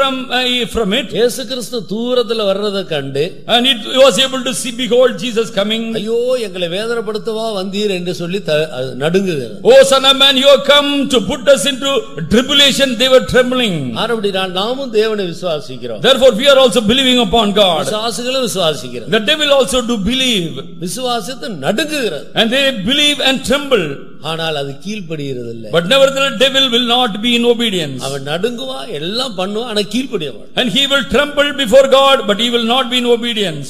S2: from it?
S1: இயேசு கிறிஸ்து தூரத்துல வர்றதை கண்டு,
S2: and it was able to see, behold Jesus coming.
S1: ஐயோ எங்களை வேதனைப்படுத்தவா வந்தீர் என்று சொல்லி நடுங்குகிறது.
S2: Oh son of man, you have come to put us into tribulation. They were trembling.
S1: ஆனபடியால் நாமும் தேவனை விசுவாசிக்கிறோம்.
S2: Therefore we are also believing upon God.
S1: பிசாசுகளும் விசுவாசிக்கிறது.
S2: The devil also do believe.
S1: விசுவாசித்து நடுங்குகிறது.
S2: And they believe and tremble.
S1: ஆனால் அது கீழ்ப்படிகிறது இல்ல.
S2: But nevertheless devil will not be in obedience.
S1: அவன் நடுங்குவா, எல்லாம் பண்ணுவான், ஆனா கீழ்ப்படிய மாட்டான்.
S2: And he will tremble before God, but he will not be in obedience.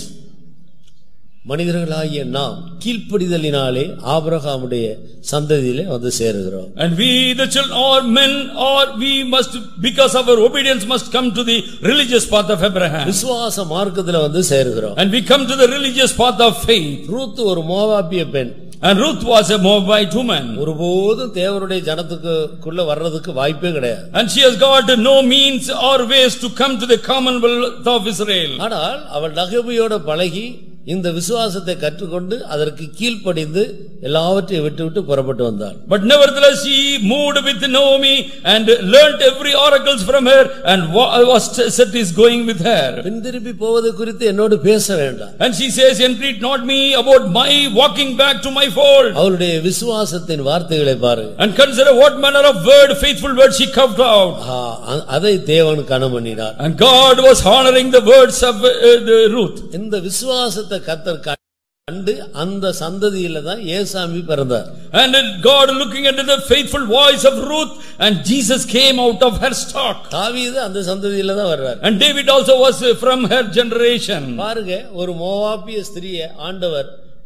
S1: மனிதர்களாகிய நாம் கீழ்ப்படிதலினாலே ஆபிரகாமுடைய சந்ததியிலே வந்து சேருகிறோம்.
S2: And we the children or men or we must, because of our obedience, must come to the religious path of Abraham.
S1: விசுவாச மார்க்கத்திலே வந்து சேருகிறோம்.
S2: And we come to the religious path of faith.
S1: Ruth ஒரு மோவாபிய பெண்.
S2: And Ruth was a Moabite woman.
S1: ஒருபோதும் தேவனுடைய ஜனத்துக்குள்ள வர்றதுக்கு வாய்ப்பே கிடையாது.
S2: And she has got no means or ways to come to the commonwealth of Israel.
S1: ஆனால் அவள் நகோமியோட பழகி இந்த விசுவாசத்தை கற்றுக்கொண்டு அதற்கு கீழ்ப்படிந்து எல்லாவற்றையும் விட்டுவிட்டு புறப்பட்டு வந்தாள்.
S2: But nevertheless she moved with Naomi and learnt every oracles from her and was set is going with her.
S1: பின்திரும்பி போவது குறித்து என்னோடு பேச வேண்டாம்.
S2: And she says, entreat not me about my walking back to my fold.
S1: அவளுடைய விசுவாசத்தின் வார்த்தைகளை பாருங்க.
S2: And consider what manner of word, faithful word she covered out.
S1: அதை தேவன் கனம் பண்ணினார்.
S2: And God was honoring the words of Ruth.
S1: இந்த விசுவாசத்தை கர்த்தர் கண்டு அந்த சந்ததியில தான் ஏசாமி பிறந்தார்.
S2: And God looking into the faithful voice of Ruth, and Jesus came out of her stock.
S1: தாவீது அந்த சந்ததியில தான் வர்றார்.
S2: And David also was from her generation.
S1: பாருங்க, ஒரு மோவாபிய ஸ்திரியை ஆண்டவர்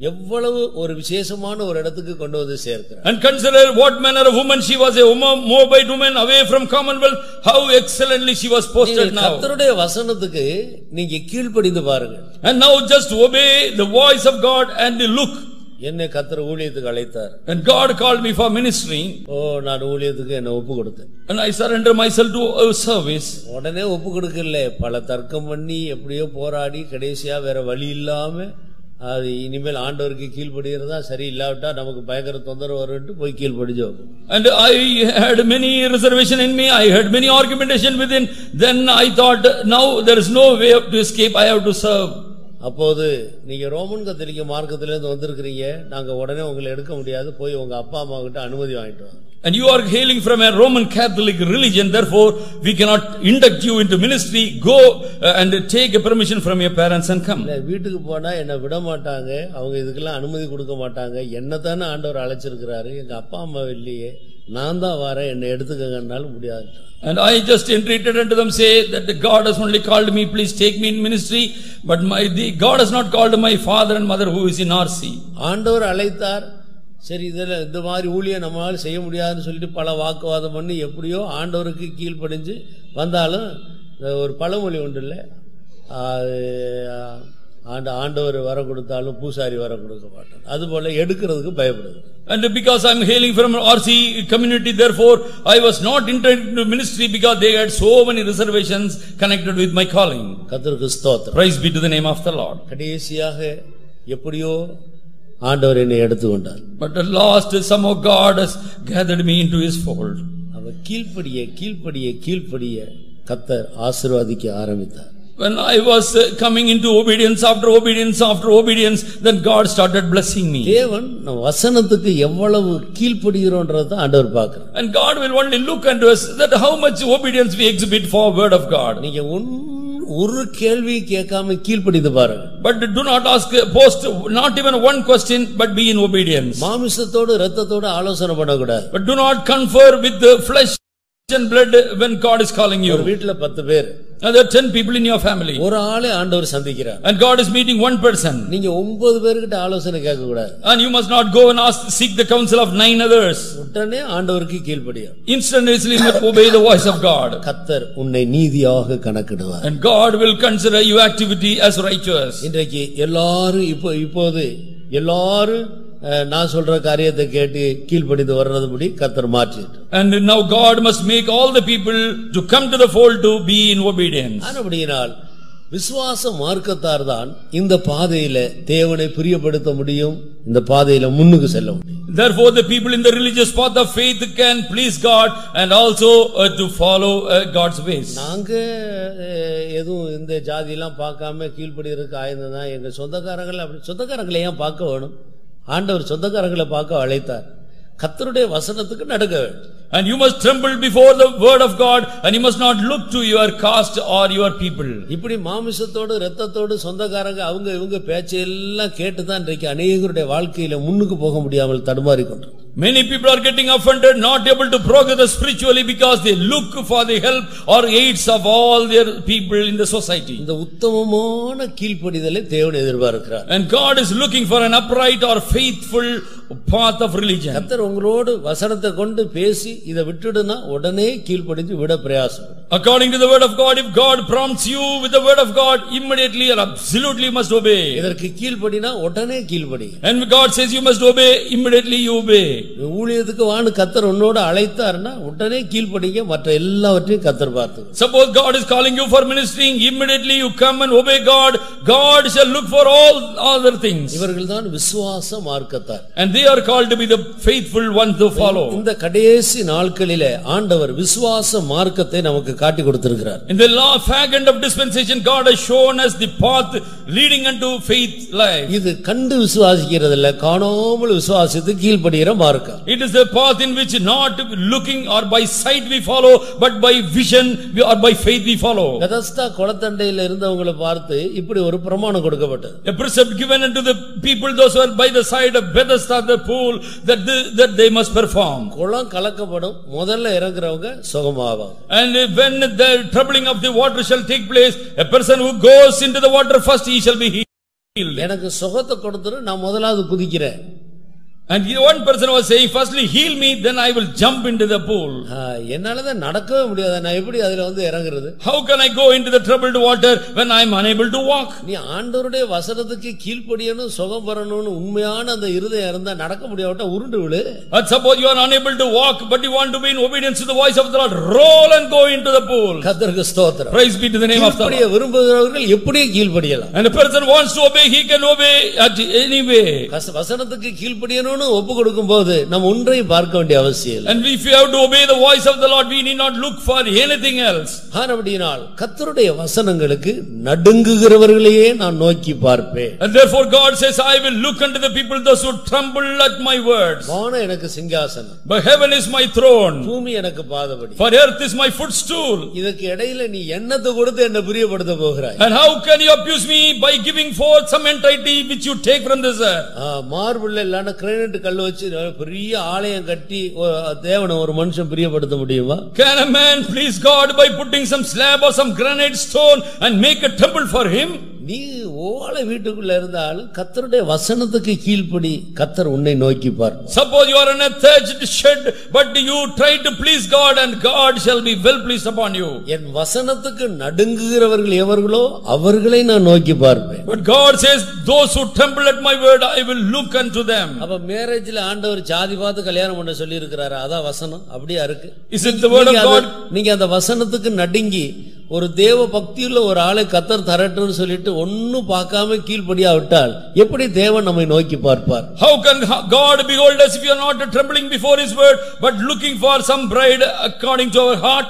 S1: எவ்வளவு ஒரு விசேஷமான ஒரு இடத்துக்கு கொண்டு வந்து சேர்க்கிறார்.
S2: And consider what manner of woman she was, a Moabite woman away from commonwealth, how excellently she was posted now.
S1: கர்த்தருடைய வசனத்துக்கு நீங்க கீழ்ப்படிந்து பாருங்க.
S2: And now just obey the voice of God and look.
S1: என்னை கர்த்தர் ஊழியத்துக்கு அழைத்தார்.
S2: And God called me for ministry.
S1: நான் ஊழியத்துக்கு என்ன ஒப்பு கொடுத்தேன்.
S2: And I surrender myself to service.
S1: உடனே ஒப்பு கொடுக்கல, பல தர்க்கம் பண்ணி எப்படியோ போராடி கடைசியா வேற வழி இல்லாம அது இனிமேல் ஆண்டவருக்கு கீழ்ப்படிகிறதா சரி, இல்லாவிட்டா நமக்கு பயங்கர தொந்தரவு வரும்னு போய் கீழ்ப்படிஞ்சோம்.
S2: And I had many reservation in me, I had many argumentation within. Then I thought, now there is no way to escape, I have to serve.
S1: அப்போது நீங்க ரோமன் கத்தோலிக்க மார்க்கத்திலிருந்து வந்திருக்கிறீங்க, நாங்க உடனே உங்களை எடுக்க முடியாது, போய் உங்க அப்பா அம்மா கிட்ட அனுமதி வாங்கிட்டு வாங்க.
S2: And you are hailing from a Roman Catholic religion, therefore we cannot induct you into ministry. Go and take a permission from your parents and come.
S1: வீட்டுக்கு போனா என்ன விட மாட்டாங்க, அவங்க இதுக்கெல்லாம் அனுமதி கொடுக்க மாட்டாங்க. என்னதானே ஆண்டவர் அழைச்சிருக்கிறாரு, எங்க அப்பா அம்மா இல்லையே, நான் தான் வரேன், என்னை எடுத்துக்கங்கன்னாலும் முடியாது.
S2: And I just entreated unto them, say that God has only called me, please take me in ministry, but God has not called my father and mother who is in RC.
S1: ஆண்டவர் அழைத்தார், சரி இதுல இந்த மாதிரி ஊழியம் நம்மளால செய்ய முடியாதுன்னு சொல்லிட்டு பல வாக்குவாதம் பண்ணி எப்படியோ ஆண்டவருக்கு கீழ்ப்படிஞ்சு வந்தாலும் ஒரு பழமொழி உண்டு இல்ல, ஆண்டவர் வர கொடுத்தாலும் பூசாரி வர கொடுக்க மாட்டார், அது போல எடுக்கிறதுக்கு பயப்படுது.
S2: And because I am hailing from RC community, therefore I was not entered into ministry because they had so many reservations connected with my calling.
S1: கர்த்தருக்கு ஸ்தோத்திரம்.
S2: Praise be to the name of the Lord.
S1: கடைசியாக எப்படியோ ஆண்டவர் என்னை எடுத்துக்கொண்டார்.
S2: But at last somehow God has gathered me into his fold.
S1: அவர் கீழ்ப்படிய கர்த்தர் ஆசீர்வதிக்க ஆரம்பித்தார்.
S2: When I was coming into obedience after obedience, then God started blessing me.
S1: தேவன் வசனத்துக்கு எவ்வளவு கீழ்ப்படிகிறோம்ன்றதை ஆண்டவர் பார்க்கிறார்.
S2: And God will only look unto us that how much obedience we exhibit for word of God.
S1: நீங்க ஒரு கேள்வி கேட்காம கீழ்ப்படிந்து பாருங்க.
S2: But do not post not even one question, but be in obedience.
S1: மாமிசத்தோடு இரத்தத்தோடு ஆலோசனை பண்ணக்கூடாது.
S2: But do not confer with the flesh and blood when God is calling you.
S1: ஒரு வீட்ல 10 பேர்,
S2: there are 10 people in your family.
S1: ஒரு ஆளே ஆண்டவர் சந்திக்கிறார்.
S2: And God is meeting one person.
S1: நீங்க 9 பேர்கிட்ட ஆலோசனை கேட்க கூடாது.
S2: And you must not go and seek the counsel of 9 others.
S1: உடனே ஆண்டவருக்கு கீழ்ப்படியா.
S2: Instantly must obey the voice of God.
S1: கர்த்தர் உன்னை நீதியாக கணக்கிடுவார்.
S2: And God will consider your activity as righteous.
S1: இன்றைக்கு எல்லாரும் இப்போது எல்லாரும் நான் சொல்ற காரியத்தை கேட்டு கீழ்ப்படிந்து வர்றதுபடி கர்த்தர் மாற்றிட்டார்.
S2: And now God must make all the people to come to the fold to be in obedience.
S1: ஆனபடியால் விசுவாச மார்க்கத்தார் தான் இந்த பாதையில தேவனை பிரியப்படுத்த முடியும், இந்த பாதையில முன்னுக்கு செல்ல முடியும்.
S2: Therefore the people in the religious path of faith can please God and also to follow God's ways.
S1: நாங்க எதுவும் இந்த ஜாதி எல்லாம் பார்க்காம கீழ்ப்படிறதுக்கு ஆயிருந்தா எங்க சொந்தக்காரங்களை ஏன் பார்க்க வேணும்? ஆண்டவர் சொந்தக்காரங்களை பார்க்க அழைத்தார். கர்த்தருடைய வசனத்துக்கு நடக்க வேண்டும்.
S2: And you must tremble before the word of God, and you must not look to your caste or your people.
S1: இப்படி மாமிசத்தோடு இரத்தத்தோடு சொந்தக்காரங்க அவங்க இவங்க பேச்செல்லாம் கேட்டுதான் இன்றைக்கு அநேகருடைய வாழ்க்கையில முன்னுக்கு போக முடியாமல் தடுமாறி கொண்டு.
S2: Many people are getting offended, not able to progress spiritually because they look for the help or aids of all their people in the society.
S1: இந்த உத்தமமான கீழ்ப்படிதலை தேவன் எதிர்பார்க்கிறார்.
S2: And God is looking for an upright or faithful path of religion.
S1: கர்த்தர் உங்களோடு வசனத்தை கொண்டு பேசி இதை விட்டுடுனா உடனே கீழ்ப்படிஞ்சு விட பிரயாசம்.
S2: According to the word of God, if God prompts you with the word of God, immediately and absolutely must obey.
S1: இதற்கு கீழ்ப்படினா உடனே கீழ்ப்படி.
S2: And God says you must obey, immediately you obey.
S1: ஊழியத்துக்கு வான்னு கர்த்தர் உன்னோட அழைத்தார்னா உடனே கீழ்ப்படிங்க, மற்ற எல்லாவற்றையும் கர்த்தர் பார்த்து.
S2: Suppose God is calling you for ministering, immediately you come and obey God. God shall look for all other things.
S1: இவர்கள்தான் விசுவாச மார்க்கத்தார்.
S2: And they are called to be the faithful ones to follow.
S1: இந்த கடைசி நாட்களிலே ஆண்டவர் விசுவாச மார்க்கத்தை நமக்கு காட்டி கொடுத்திருக்கிறார்.
S2: In the fag end of dispensation, God has shown us the path leading unto faith life.
S1: இது கண்டு விசுவாசிக்கிறது இல்ல, காணாமல் விசுவாசித்து கீழ்ப்படிகிற மார்க்கம்.
S2: It is the path in which not looking or by sight we follow, but by vision or by faith we follow.
S1: Bethesda குளத்தண்டையில இருந்தவங்களை பார்த்து இப்படி ஒரு பிரமாணம் கொடுக்கப்பட்டது.
S2: A precept given unto the people those who are by the side of Bethesda the pool that they must perform.
S1: குளம் கலக்கப்படும், முதல்ல இறங்குறவங்க சுகமாவாங்க.
S2: And when the troubling of the water shall take place, a person who goes into the water first, he shall be healed.
S1: எனக்கு சுகத்தை கொடுத்துரு, நான் முதலாவது குதிக்கிறேன்.
S2: And one person was saying, firstly heal me, then I will jump into the pool.
S1: என்னாலதான் நடக்கவே முடியாது, நான் எப்படி அதுல இறங்குறது?
S2: How can I go into the troubled water when I am unable to walk?
S1: நீ ஆண்டவருடைய வசனத்துக்கு கீழ்ப்படியணும், சுகம் பெறணும்னு உண்மையான அந்த இருதயம் இருந்தா நடக்க முடியாவிட்டா உருண்டு விழு.
S2: But suppose you are unable to walk, but you want to be in obedience to the voice of the Lord, roll and go into the pool.
S1: கர்த்தருக்கு ஸ்தோத்திரம்.
S2: Praise be to the name of the Lord.
S1: விரும்புகிறவர்கள் எப்படியே கீழ்ப்படியலாம்.
S2: And a person wants to obey, he can obey at any way.
S1: வசனத்துக்கு கீழ்ப்படியணும் ஒப்பு கொடுக்கும்போது நம்ம ஒன்றையும் பார்க்க வேண்டிய அவசியம் இல்லை.
S2: And if you have to obey the voice of the Lord, we need not look for anything else.
S1: ஆனபடியால் கர்த்தருடைய வசனங்களுக்கு நடுங்குகிறவர்களையே நான் நோக்கி பார்ப்பேன்.
S2: And therefore God says, I will look unto the people those who tremble at my words.
S1: வானம் எனக்கு சிங்காசனம்,
S2: But heaven is my throne,
S1: பூமி எனக்கு பாதபடி.
S2: for earth is my footstool.
S1: இதுக்கு இடையில நீ என்னத்தை கொடுத்து என்ன பிரியப்படுத்த போகிறாய்?
S2: And how can you abuse me by giving forth some entity which you take from this earth?
S1: Marble இல்லனா கிரானைட் கல்லு வச்சு பெரிய ஆலயம் கட்டி தேவனை ஒரு மனுஷன் பிரியப்படுத்த முடியுமா?
S2: Can a man please God by putting some slab or some granite stone and make a temple for him?
S1: நீ ஓலை வீட்டுக்குள்ள இருந்தால் கர்த்தருடைய வசனத்துக்கு கீழ்ப்படி, கர்த்தர் உன்னை நோக்கி பார்ப்பார்.
S2: Suppose you are in a thatched shed, but you try to please God, and God shall be well pleased upon you.
S1: என் வசனத்துக்கு நடுங்குகிறவர்கள் எவர்களோ அவர்களை நான் நோக்கி பார்ப்பேன்.
S2: But God says, those who tremble at my word, I will look unto them.
S1: அப்ப மேரேஜ்ல ஆண்டவர் ஜாதி பார்த்து கல்யாணம் பண்ண சொல்லி இருக்கிறாரு, அதான் வசனம் அப்படியே இருக்கு.
S2: Is it the word of God?
S1: நீங்க அந்த வசனத்துக்கு நடுங்கி ஒரு தேவ பக்தியுள்ள ஒரு ஆளை கர்த்தர் தரட்டுன்னு சொல்லிட்டு ஒன்னும் பார்க்காம கீழ்ப்படியா விட்டால் எப்படி தேவன் நம்மை நோக்கி பார்ப்பார்?
S2: How can God behold us if you are not trembling before his word, but looking for some bride according to our heart?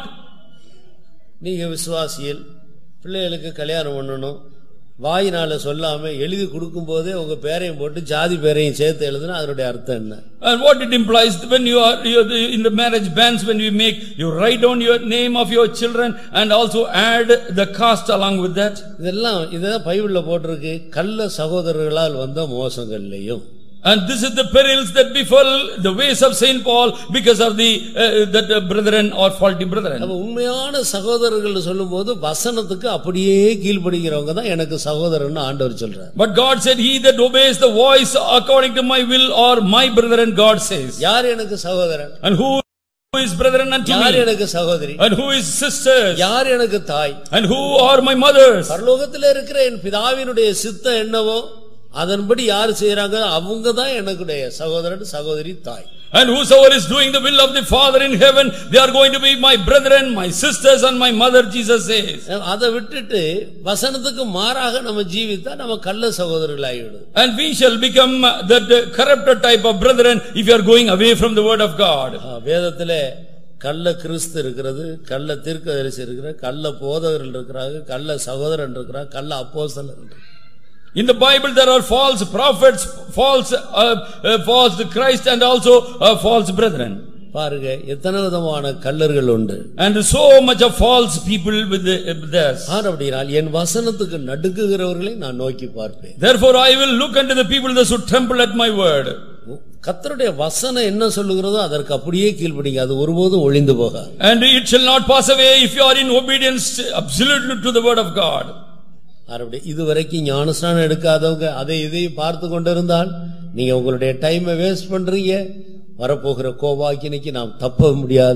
S1: நீங்க விசுவாசியில் பிள்ளைகளுக்கு கல்யாணம் பண்ணணும், வாயினால சொல்லாம எழுதி கொடுக்கும் போதே உங்க பேரையும் போட்டு ஜாதி பேரையும் சேர்த்து எழுதுனா அதனுடைய அர்த்தம் என்ன?
S2: And what it implies when you are in the marriage banns, when you make, you write down your name of your children and also add the caste along with that.
S1: இதெல்லாம் பைபிள்ல போட்டிருக்கு, கள்ள சகோதரர்களால் வந்த மோசங்கள்லயும்.
S2: And this is the perils that befell the ways of Saint Paul because of that brethren or faulty brethren.
S1: அப்ப உண்மையான சகோதரர்கள் சொல்லும்போது வசனத்துக்கு அப்படியே கீழ்ப்படிகிறவங்க தான் எனக்கு சகோதரன்னு ஆண்டவர் சொல்றார்.
S2: But God said, he that obeys the voice according to my will or my brethren, God says.
S1: யார் எனக்கு சகோதரன்?
S2: And who is brethren unto me?
S1: யார் எனக்கு சகோதரி?
S2: And who is sisters?
S1: யார் எனக்கு தாய்?
S2: And who are my mothers?
S1: பரலோகத்திலே இருக்கிற என் பிதாவினுடைய சித்தம் என்னவோ அதன்படி யார் செய்யறாங்க அவங்க தான் எனக்குடைய சகோதரன், சகோதரி, தாய்.
S2: And whosoever is doing the will of the Father in heaven, they are going to be my brethren, my sisters and my mother, Jesus says.
S1: அதை விட்டுட்டு வசனத்துக்கு மாறாக நம்ம ஜீவித்தா நம்ம கள்ள சகோதரர்கள் ஆகிவிடும்.
S2: And we shall become that corrupted type of brethren if you are going away from the word of God.
S1: வேதத்திலே கள்ள கிறிஸ்து இருக்கிறது, கள்ள தீர்க்கதரிசி இருக்கிறார், கள்ள போதகர்கள் இருக்கிறாங்க, கள்ள சகோதரன் இருக்கிறார், கள்ள அப்போஸ்தலர் இருக்கிறார்.
S2: In the Bible there are false prophets, false Christ and also false brethren.
S1: பாருங்க எத்தனை விதமான கள்ளர்கள் உண்டு.
S2: And so much of false people with this.
S1: அப்படினால் என் வசனத்துக்கு நடுங்குகிறவர்களை நான் நோக்கி பார்ப்பேன்.
S2: Therefore I will look unto the people that should tremble at my word.
S1: கர்த்தருடைய வசனம் என்ன சொல்லுகிறதோ அதற்கு அப்படியே கீழ்ப்படிங்க, அது ஒருபோதும் ஒளிந்து போகாது.
S2: And it shall not pass away if you are in obedience absolutely to the word of God.
S1: இதுவரைக்கும் ஞானஸ்நானம் எடுக்காதவங்க அதை இதையும் பார்த்து கொண்டிருந்தால் நீங்க உங்களுடைய டைமை வேஸ்ட் பண்றீங்க. வரப்போகிற கோபாக்கினைக்கு நாம் தப்ப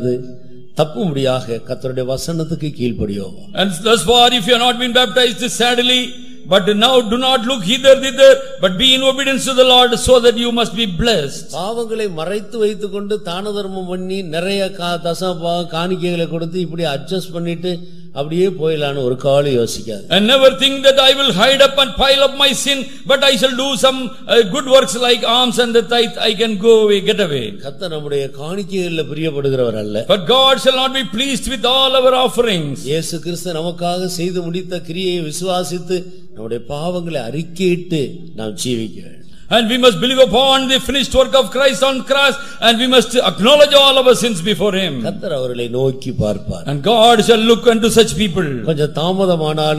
S1: முடியாக கர்த்தருடைய வசனத்துக்கு கீழ்ப்படியோம்.
S2: And thus far if you have not been baptized sadly, but now do not look hither thither, but be in obedience to the Lord, so that you must be blessed.
S1: பாவங்களை மறைத்து வைத்துக் கொண்டு தான தர்மம் பண்ணி நிறைய காணிக்கைகளை கொடுத்து இப்படி அட்ஜஸ்ட் பண்ணிட்டு அப்படியே போயிடலான்னு ஒரு காலம் யோசிக்காது.
S2: And never think that I will hide up and pile up my sin, but I shall do some good works like alms and the tithe, I can go away, get away.
S1: கர்த்தர் நம்முடைய காணிக்கைகளில் பிரியப்படுகிறவர் அல்ல.
S2: But God shall not be pleased with all our offerings.
S1: இயேசு கிறிஸ்து நமக்காக செய்து முடித்த கிரியையை விசுவாசித்து நம்முடைய பாவங்களை அறிக்கையிட்டு நாம் ஜீவிக்க வேண்டும்.
S2: And we must believe upon the finished work of Christ on cross, and we must acknowledge all our sins before him.
S1: கர்த்தர் அவர்களை நோக்கி பார்ப்பார்.
S2: And God shall look unto such people.
S1: கொஞ்சம் தாமதமானாலும்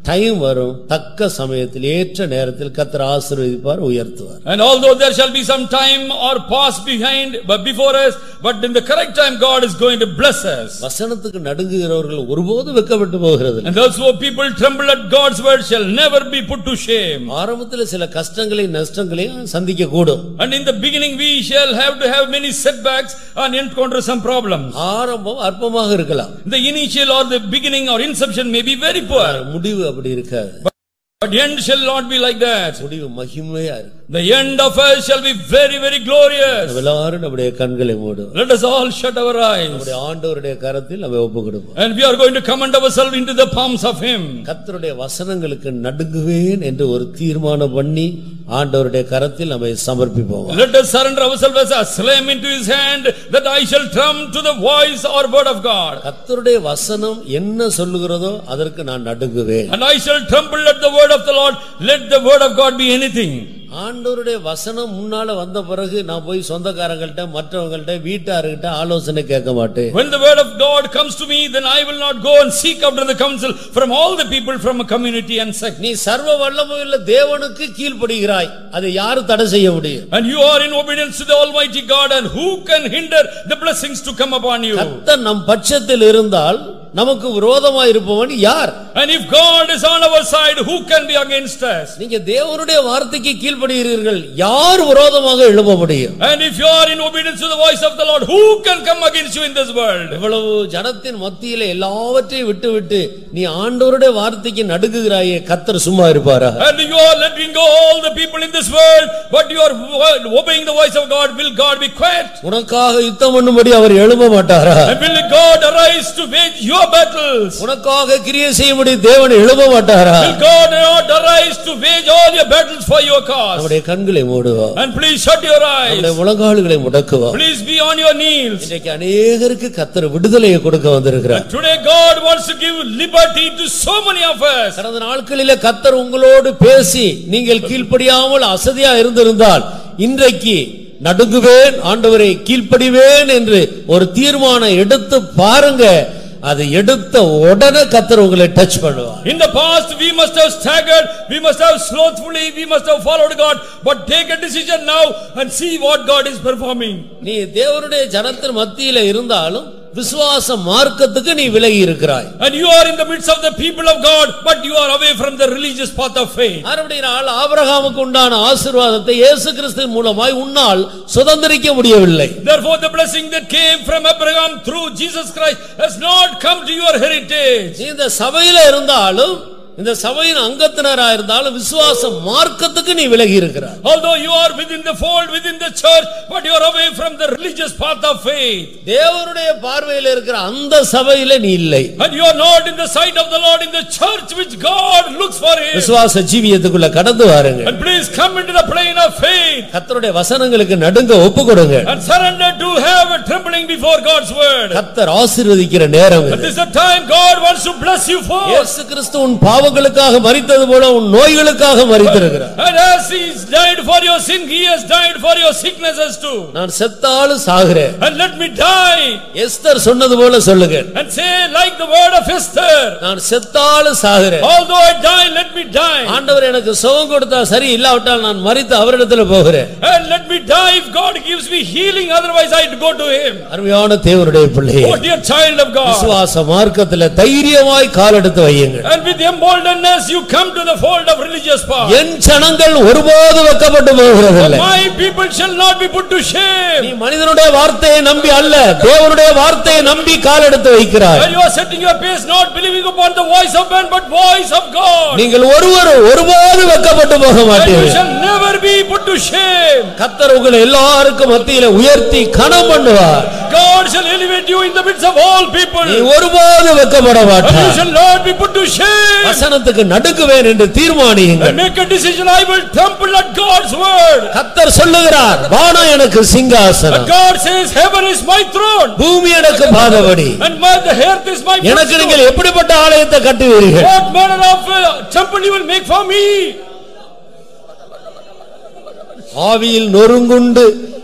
S1: டைம் வரும், தக்க சமயத்தில் ஏற்ற நேரத்தில் கர்த்தர் ஆசீர்வதிப்பார், உயர்த்துவார்.
S2: And although there shall be some time or pause behind but before us, but in the correct time God is going to bless us.
S1: வசனத்துக்கு நடுங்குகிறவர்கள் ஒருபோதும் வெட்கப்பட்டு போகிறது.
S2: And those who people tremble at God's word shall never be put to shame.
S1: ஆரம்பத்தில் சில கஷ்டங்களையும் நஷ்டங்களையும் சந்திக்க கூடும்.
S2: And in the beginning we shall have to have many setbacks and encounter some problems.
S1: ஆரம்பம் அற்பமாக இருக்கலாம்.
S2: The initial or the beginning or inception may be very poor.
S1: முடிவு அப்படி இருக்காது.
S2: But the end shall not be like that.
S1: முடிவு மகிமையா இருக்கும்.
S2: The end of us shall be very, very glorious.
S1: எல்லாரும் நம்முடைய கண்களை மூடுவோம்.
S2: Let us all shut our eyes.
S1: நம்முடைய ஆண்டவருடைய கரத்தில் நம்ம ஒப்புக்கொடுப்போம்.
S2: And we are going to commend ourselves into the palms of Him.
S1: கர்த்தருடைய வசனங்களுக்கு நடுங்குவேன் என்று ஒரு தீர்மானம் பண்ணி ஆண்டவருடைய கரத்தில் நம்மை சமர்ப்பிப்போம்.
S2: Let us surrender ourselves as a slam into His hand, that I shall tremble to the voice or word of God.
S1: கர்த்தருடைய வசனம் என்ன சொல்லுகிறதோ அதற்கு நான் நடுங்குவேன்.
S2: And I shall tremble at the word of the Lord. Let the word of God be anything.
S1: ஆண்டவருடைய வசனம் முன்னால வந்த பிறகு நான் போய் சொந்தக்காரங்கள்ட்ட மற்றவங்கள்ட்ட வீட்டார்கிட்ட ஆலோசனை கேட்க மாட்டேன்.
S2: When the word of God comes to me, then I will not go and seek after the counsel from all the people from a community and sect.
S1: நீ சர்வ வல்லமையுள்ள தேவனுக்கு கீழ்ப்படிகிறாய், அதை யாரு தடை செய்ய முடியும்?
S2: And you are in obedience to the Almighty God, and who can hinder the blessings to come upon you?
S1: கர்த்தர் நம் பட்சத்தில் இருந்தால் நமக்கு விரோதமாய் இருப்பவன் யார்?
S2: And if God is on our side, who can be against us?
S1: நீங்க தேவனுடைய வார்த்தைக்கு கீழ்ப்படிகிறீர்கள், யார் விரோதமாக எழும்ப முடியும்?
S2: And if you are in obedience to the voice of the Lord, who can come against you in this world?
S1: இவ்வளவு ஜனத்தின் மத்தியிலே எல்லாவற்றையும் விட்டுவிட்டு நீ ஆண்டவருடைய வார்த்தைக்கு நடுங்குகிறாயே, கர்த்தர் சும்மா இருப்பாரா?
S2: And you are letting go all the people in this world, but you are obeying the voice of God. Will God be quiet?
S1: உனக்காக யுத்தம் பண்ணும்படி அவர் எழும்ப மாட்டாரா?
S2: And will God arise to wage your battles?
S1: உனக்காக கிரியை செய்யும்படி தேவன் எழும்ப மாட்டாரா?
S2: Will God not arise to wage all your battles for your cause?
S1: நம்முடைய கண்களை மூடுவோம்.
S2: And please shut your eyes.
S1: நம்முடைய முழங்கால்களை முடக்குவோம்.
S2: Please be on your knees.
S1: இன்னைக்கு अनेகருக்கு கர்த்தர் விடுதலையை கொடுக்க வந்திருக்கிறார்.
S2: Today God wants to give liberty to so many of us.
S1: கடந்த நாட்களிலே கர்த்தர் உங்களோடு பேசி நீங்கள் கீழ்ப்படியாமல் அசதியா இருந்திருந்தால் இன்றைக்கு நடுங்குவேன், ஆண்டவரை கீழ்ப்படிவேன் என்று ஒரு தீர்மானம் எடுத்து பாருங்க. அது எடுத்த உடனே கர்த்தர் உங்களை டச் பண்ணுவார்.
S2: In the past we must have staggered, we must have slothfully, we must have followed God, but take a decision now and see what God is performing.
S1: நீ தேவனுடைய ஜனத்தின் மத்தியிலே இருந்தாலும் விசுவாச மார்க்கத்துக்கு நீ விலகி இருக்கிறாய்.
S2: And you are in the midst of the people of God, but you are away from the religious path of faith.
S1: மறுபடியும் ஆபிரகாமுக்கு உண்டான ஆசீர்வாதத்தை இயேசு கிறிஸ்துவின் மூலமாய் உன்னால் சுதந்தரிக்க முடியவில்லை.
S2: Therefore the blessing that came from Abraham through Jesus Christ has not come to your heritage.
S1: நீ இந்த சபையில இருந்தாலும் இந்த சபையின் அங்கத்தினரா இருந்தாலும் விசுவாச மார்க்கத்துக்கு நீ விலகி இருக்கிறாய்.
S2: Although you are within the fold, within the church, but you are away from the religious path of faith.
S1: தேவனுடைய பார்வையில் இருக்கிற அந்த சபையில நீ இல்லை.
S2: And you are not in the sight of the Lord in the church which God looks for him.
S1: விசுவாச ஜீவியத்துக்குள்ள கடந்து வாருங்க.
S2: And please come into the plane of faith.
S1: கர்த்தருடைய வசனங்களுக்கு நடுங்க ஒப்புக்கொடுங்க.
S2: And surrender to have a trembling before God's word.
S1: கர்த்தர் ஆசீர்வதிக்கிற நேரம் இது.
S2: This is the time God wants to bless you for.
S1: இயேசு கிறிஸ்து உன் பாவங்களுக்காக மரித்தது போல உன் நோய்களுக்காக மரித்திருக்கிறார்.
S2: And as he died for your sin, he has died for your sicknesses too.
S1: நான் செத்தாலும் சாகிறேன்.
S2: And let me die.
S1: Esther சொன்னது போல சொல்லுங்க.
S2: And say like the word of Esther.
S1: நான் செத்தாலும் சாகிறேன்.
S2: Although I die, let me die.
S1: ஆண்டவர் எனக்கு சுகம் கொடுத்தா சரி, இல்லாவிட்டால் நான் மரித்து அவரிடத்தில் போகிறேன்.
S2: And let me die if God gives me healing, otherwise I go to him.
S1: அருமையான தேவனுடைய பிள்ளையே,
S2: Oh dear child of God.
S1: விசுவாச மார்க்கத்திலே தைரியமாய் கால் எடுத்து வையுங்கள்.
S2: And with emboldenedness you come to the fold of religious path.
S1: என் ஜனங்கள் ஒருபோது வெட்கப்பட்டு போகிறதில்லை.
S2: My people shall not be put to shame.
S1: நீ மனிதனுடைய வார்த்தையை நம்பி அல்ல, தேவனுடைய வார்த்தையை நம்பி கால் எடுத்து வைக்கிறாய்.
S2: And you are setting your pace not believing upon the voice of man but voice of God.
S1: நீங்கள் ஒருபோது வெட்கப்பட்டு போக
S2: And you
S1: மாட்டீர்கள்.
S2: shall never be put to shame.
S1: கர்த்தர் உங்களை எல்லாருக்கும் மத்தியிலே உயர்த்தி கனம் பண்ணுவார்.
S2: God shall elevate you in the midst of all people.
S1: நீ ஒருபோது வெட்கப்பட
S2: And you
S1: மாட்டாய்.
S2: shall not be put to shame.
S1: வசனத்துக்கு நடுங்குவேன் என்று தீர்மானியுங்கள்.
S2: And make a decision, I will trample at God's word.
S1: கர்த்தர் சொல்லுகிறார், வானம் எனக்கு
S2: And
S1: சிங்காசனம்,
S2: God says, heaven is my throne.
S1: பூமி எனக்கு பாதபடி.
S2: And the earth is my
S1: எனக்கு
S2: footstool.
S1: நீங்கள் எப்படிப்பட்ட ஆலயத்தை கட்டுவீர்கள்?
S2: What manner of temple you will make for me?
S1: ஆவியில் நொறுங்குண்டு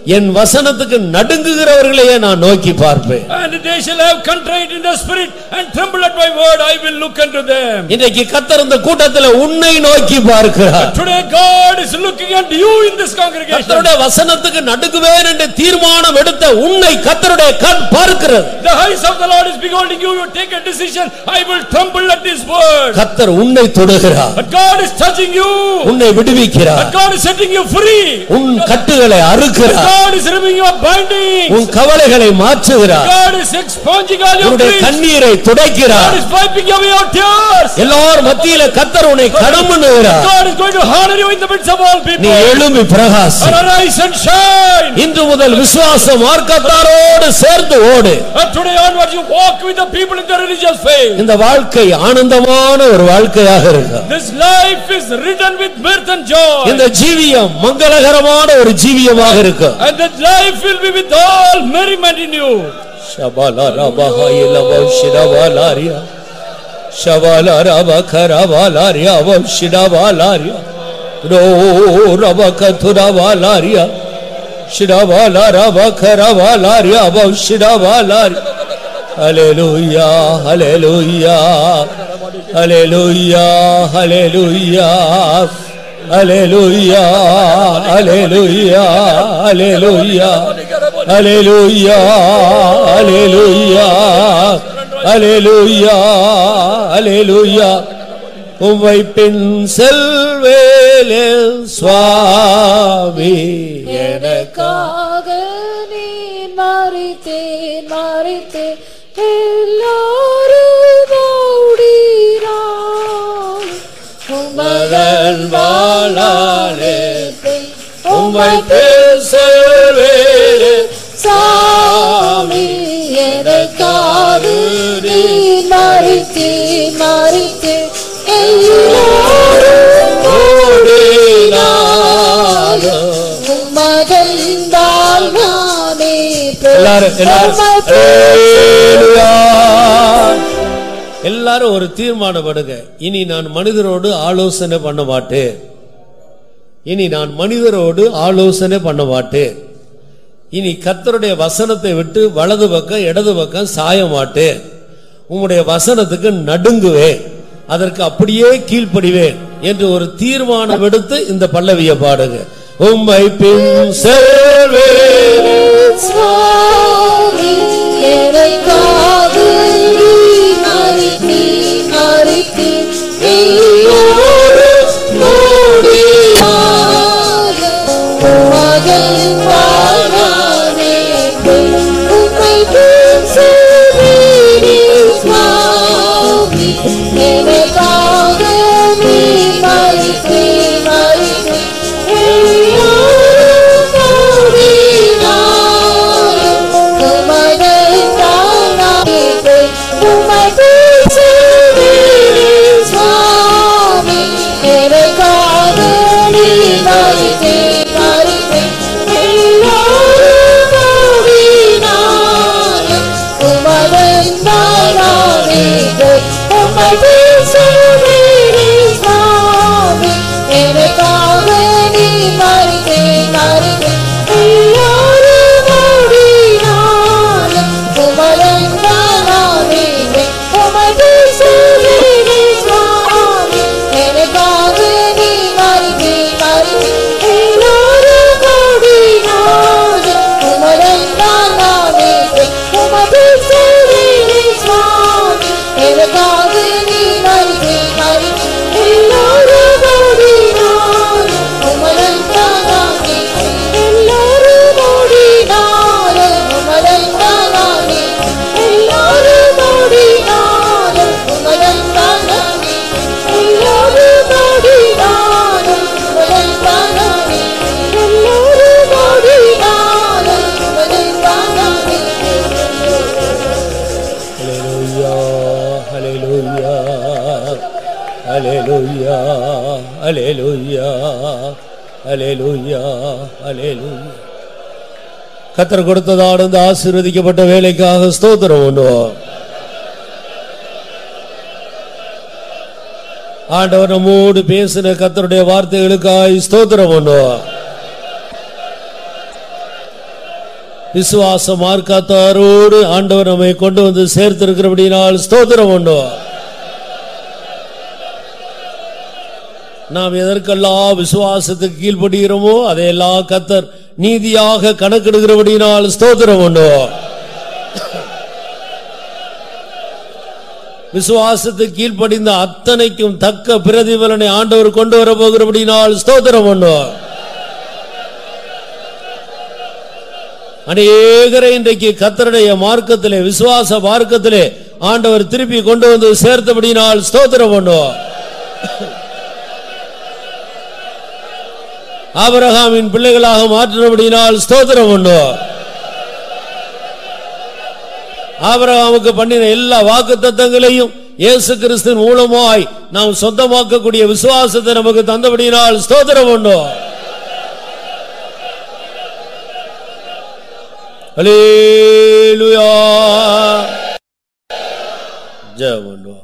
S1: என் வசனத்துக்கு நடுங்குகிறவர்களையே நான் நோக்கி பார்ப்பேன்.
S2: And they shall have contrite in the spirit and tremble at my word. I will look unto them.
S1: இன்றைக்கு கர்த்தர் இந்த கூட்டத்தில் உன்னை நோக்கி பார்க்கிறார்.
S2: Today God is looking at you in this congregation.
S1: கர்த்தருடைய வசனத்துக்கு நடுங்குவேன் என்று தீர்மானம் எடுத்த உன்னை கர்த்தருடைய கண் பார்க்கிறது.
S2: The eyes of the Lord is beholding you. You take a decision. I will tremble at His word.
S1: கர்த்தர் உன்னை தொடுகிறார்.
S2: But God is touching you.
S1: உன்னை விடுவிக்கிறார்.
S2: But God is setting you free.
S1: உன் கட்டுகளை அறுக்கிறார்.
S2: God is removing your bindings.
S1: உன் கவலைகளை மாற்றுகிறார்.
S2: God is expunging all your
S1: உன்னுடைய
S2: griefs.
S1: கண்ணீரை துடைக்கிறார்.
S2: God is wiping away your tears.
S1: எல்லார் மத்தியிலே கர்த்தர் உன்னை கனம் பண்ணுகிறார்.
S2: God is going to honor you in the midst of all people.
S1: நீ எழும்பி பிரகாசி.
S2: Arise and shine.
S1: இன்று முதல் விசுவாச மார்க்கத்தாரோடு சேர்ந்து ஓடு.
S2: And today onwards you walk with the people in the religious faith.
S1: இந்த வாழ்க்கை ஆனந்தமான ஒரு வாழ்க்கையாக இருக்கும்.
S2: This life is ridden with mirth and joy.
S1: இந்த ஜீவியம் மங்களகரமான ஒரு ஜீவியமாக இருக்கும்.
S2: And that life will be with all merriment in you.
S1: ஷபாலா ரபஹாயில வஷிடவாலாரியா ஷபாலா ரபகரவாலாரியா வஷிடவாலாரியா ரோ ரபகதுரவாலாரியா ஷிடவாலா ரபகரவாலாரியா வஷிடவாலாரியா hallelujah hallelujah hallelujah hallelujah Hallelujah, hallelujah, hallelujah, hallelujah, hallelujah, hallelujah, hallelujah. உம்மை பின் செல்வேலே சுவாமி
S5: எனக்காக நீ மரித்தே எல்லாரும் ஓடினார்
S1: மகன் வாழாலே உம்மை பின் செல்வேலே
S5: சாமி எனக்காக நீ மரித்தே எல்லாரும் ஓடினார் மகன் வாழ்வானே
S1: எல்லாரும் ஒரு தீர்மானப்படுங்க. இனி நான் மனிதரோடு ஆலோசனை பண்ண மாட்டேன். இனி நான் மனிதரோடு ஆலோசனை பண்ண மாட்டேன். இனி கர்த்தருடைய வசனத்தை விட்டு வலது பக்கம் இடது பக்கம் சாய மாட்டேன். உம்முடைய வசனத்துக்கு நடுங்குவேன், அதற்கு அப்படியே கீழ்ப்படிவேன் என்று ஒரு தீர்மானம் எடுத்து இந்த பல்லவியை பாடுங்க. உம்மை பின் செல்வேன்
S5: சுவாமி எனக்காக நீ மரித்தே எல்லாரும் ஓடினார் மகன் வாழ்வானே உம்மை பின் செல்வேனே சுவாமி எனக்காக நீ மரித்தே எல்லாரும் ஓடினார் மகன் வாழ்வானே உம்மை பின் செல்வேனே சுவாமி எனக்காக நீ மரித்தே எல்லாரும் ஓடினார் மகன் வாழ்வானே உம்மை பின் செல்வேனே சுவாமி எனக்காக நீ மரித்தே எல்லாரும் ஓடினார் மகன் வாழ்வானே உம்மை பின் செல்வேனே சுவாமி எனக்காக நீ மரித்தே எல்லாரும் ஓடினார் மகன் வாழ்வானே உம்மை பின் செல்வேனே சுவாமி எனக்காக நீ மரித்தே எல்லாரும் ஓடினார் மகன் வாழ்வானே எல்லாரும் ஓடினார் மகன் வாழ்வானே எல்லாரும் ஓடினார் மகன் வாழ்வானே எல்லாரும் ஓடினார் மகன் வாழ்வானே எல்லாரும் ஓடினார் மகன் வாழ்வானே
S1: ஹalleluya ஹalleluya ஹalleluya ஹalleluya ஹalleluya. கர்த்தர் கொடுத்ததான இந்த ஆசீர்வதிக்கப்பட்ட வேலைக்காக ஸ்தோத்திரம் பண்ணுவோம். ஆண்டவர் நம்மோடு பேசின கர்த்தருடைய வார்த்தைகளுக்காய் ஸ்தோத்திரம் பண்ணுவோம். விசுவாச மார்க்கத்தாரோடு ஆண்டவர் நம்மை கொண்டு வந்து சேர்த்திருக்கிறபடியால் ஸ்தோத்திரம் உண்டுவார். நாம் எதற்கெல்லாம் விசுவாசத்துக்கு கீழ்ப்படுகிறோமோ அதையெல்லாம் கர்த்தர் நீதியாக கணக்கெடுக்கிறபடியால் ஸ்தோத்திரம் உண்டுவார். விசுவாசத்துக்கு கீழ்ப்படிந்த அத்தனைக்கும் தக்க பிரதிபலனை ஆண்டவர் கொண்டு வர போகிறபடியால் ஸ்தோத்திரம் உண்டுவார். அநேகரை இன்றைக்கு கர்த்தருடைய மார்க்கத்திலே விசுவாச மார்க்கத்திலே ஆண்டவர் திருப்பி கொண்டு வந்து சேர்த்தபடியால் ஸ்தோத்திரம் உண்டுவார். ஆபிரகாமின் பிள்ளைகளாக மாற்றினபடியால் ஸ்தோத்திரம் உண்டுவார். ஆபிரகாமுக்கு பண்ணின எல்லா வாக்குத்தத்தங்களையும் இயேசு கிறிஸ்துவின் மூலமாய் நாம் சொந்தமாக்கக்கூடிய விசுவாசத்தை நமக்கு தந்தபடியால் ஸ்தோத்திரம் உண்டுவார். அல்லேலூயா. ஜெபம் உண்டுவார்.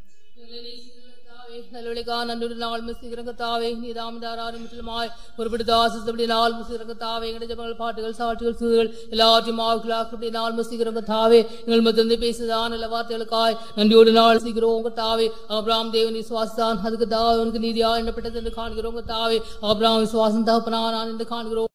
S6: பாட்டுகள் சாட்சிகள் சூழல் எல்லாத்தையும் பேசுதான் எல்லா வார்த்தைகளுக்காய் நன்றியோடு நாள் சீக்கிறோம் தாவே. ஆபிரகாம் தேவன் விசுவாசித்தான், அதுக்கு நீதியா எண்ணப்பட்டது என்று காண்கிறோம் தாவே. ஆபிரகாம் விசுவாசம் தகப்பனானான் என்று காண்கிறோம்.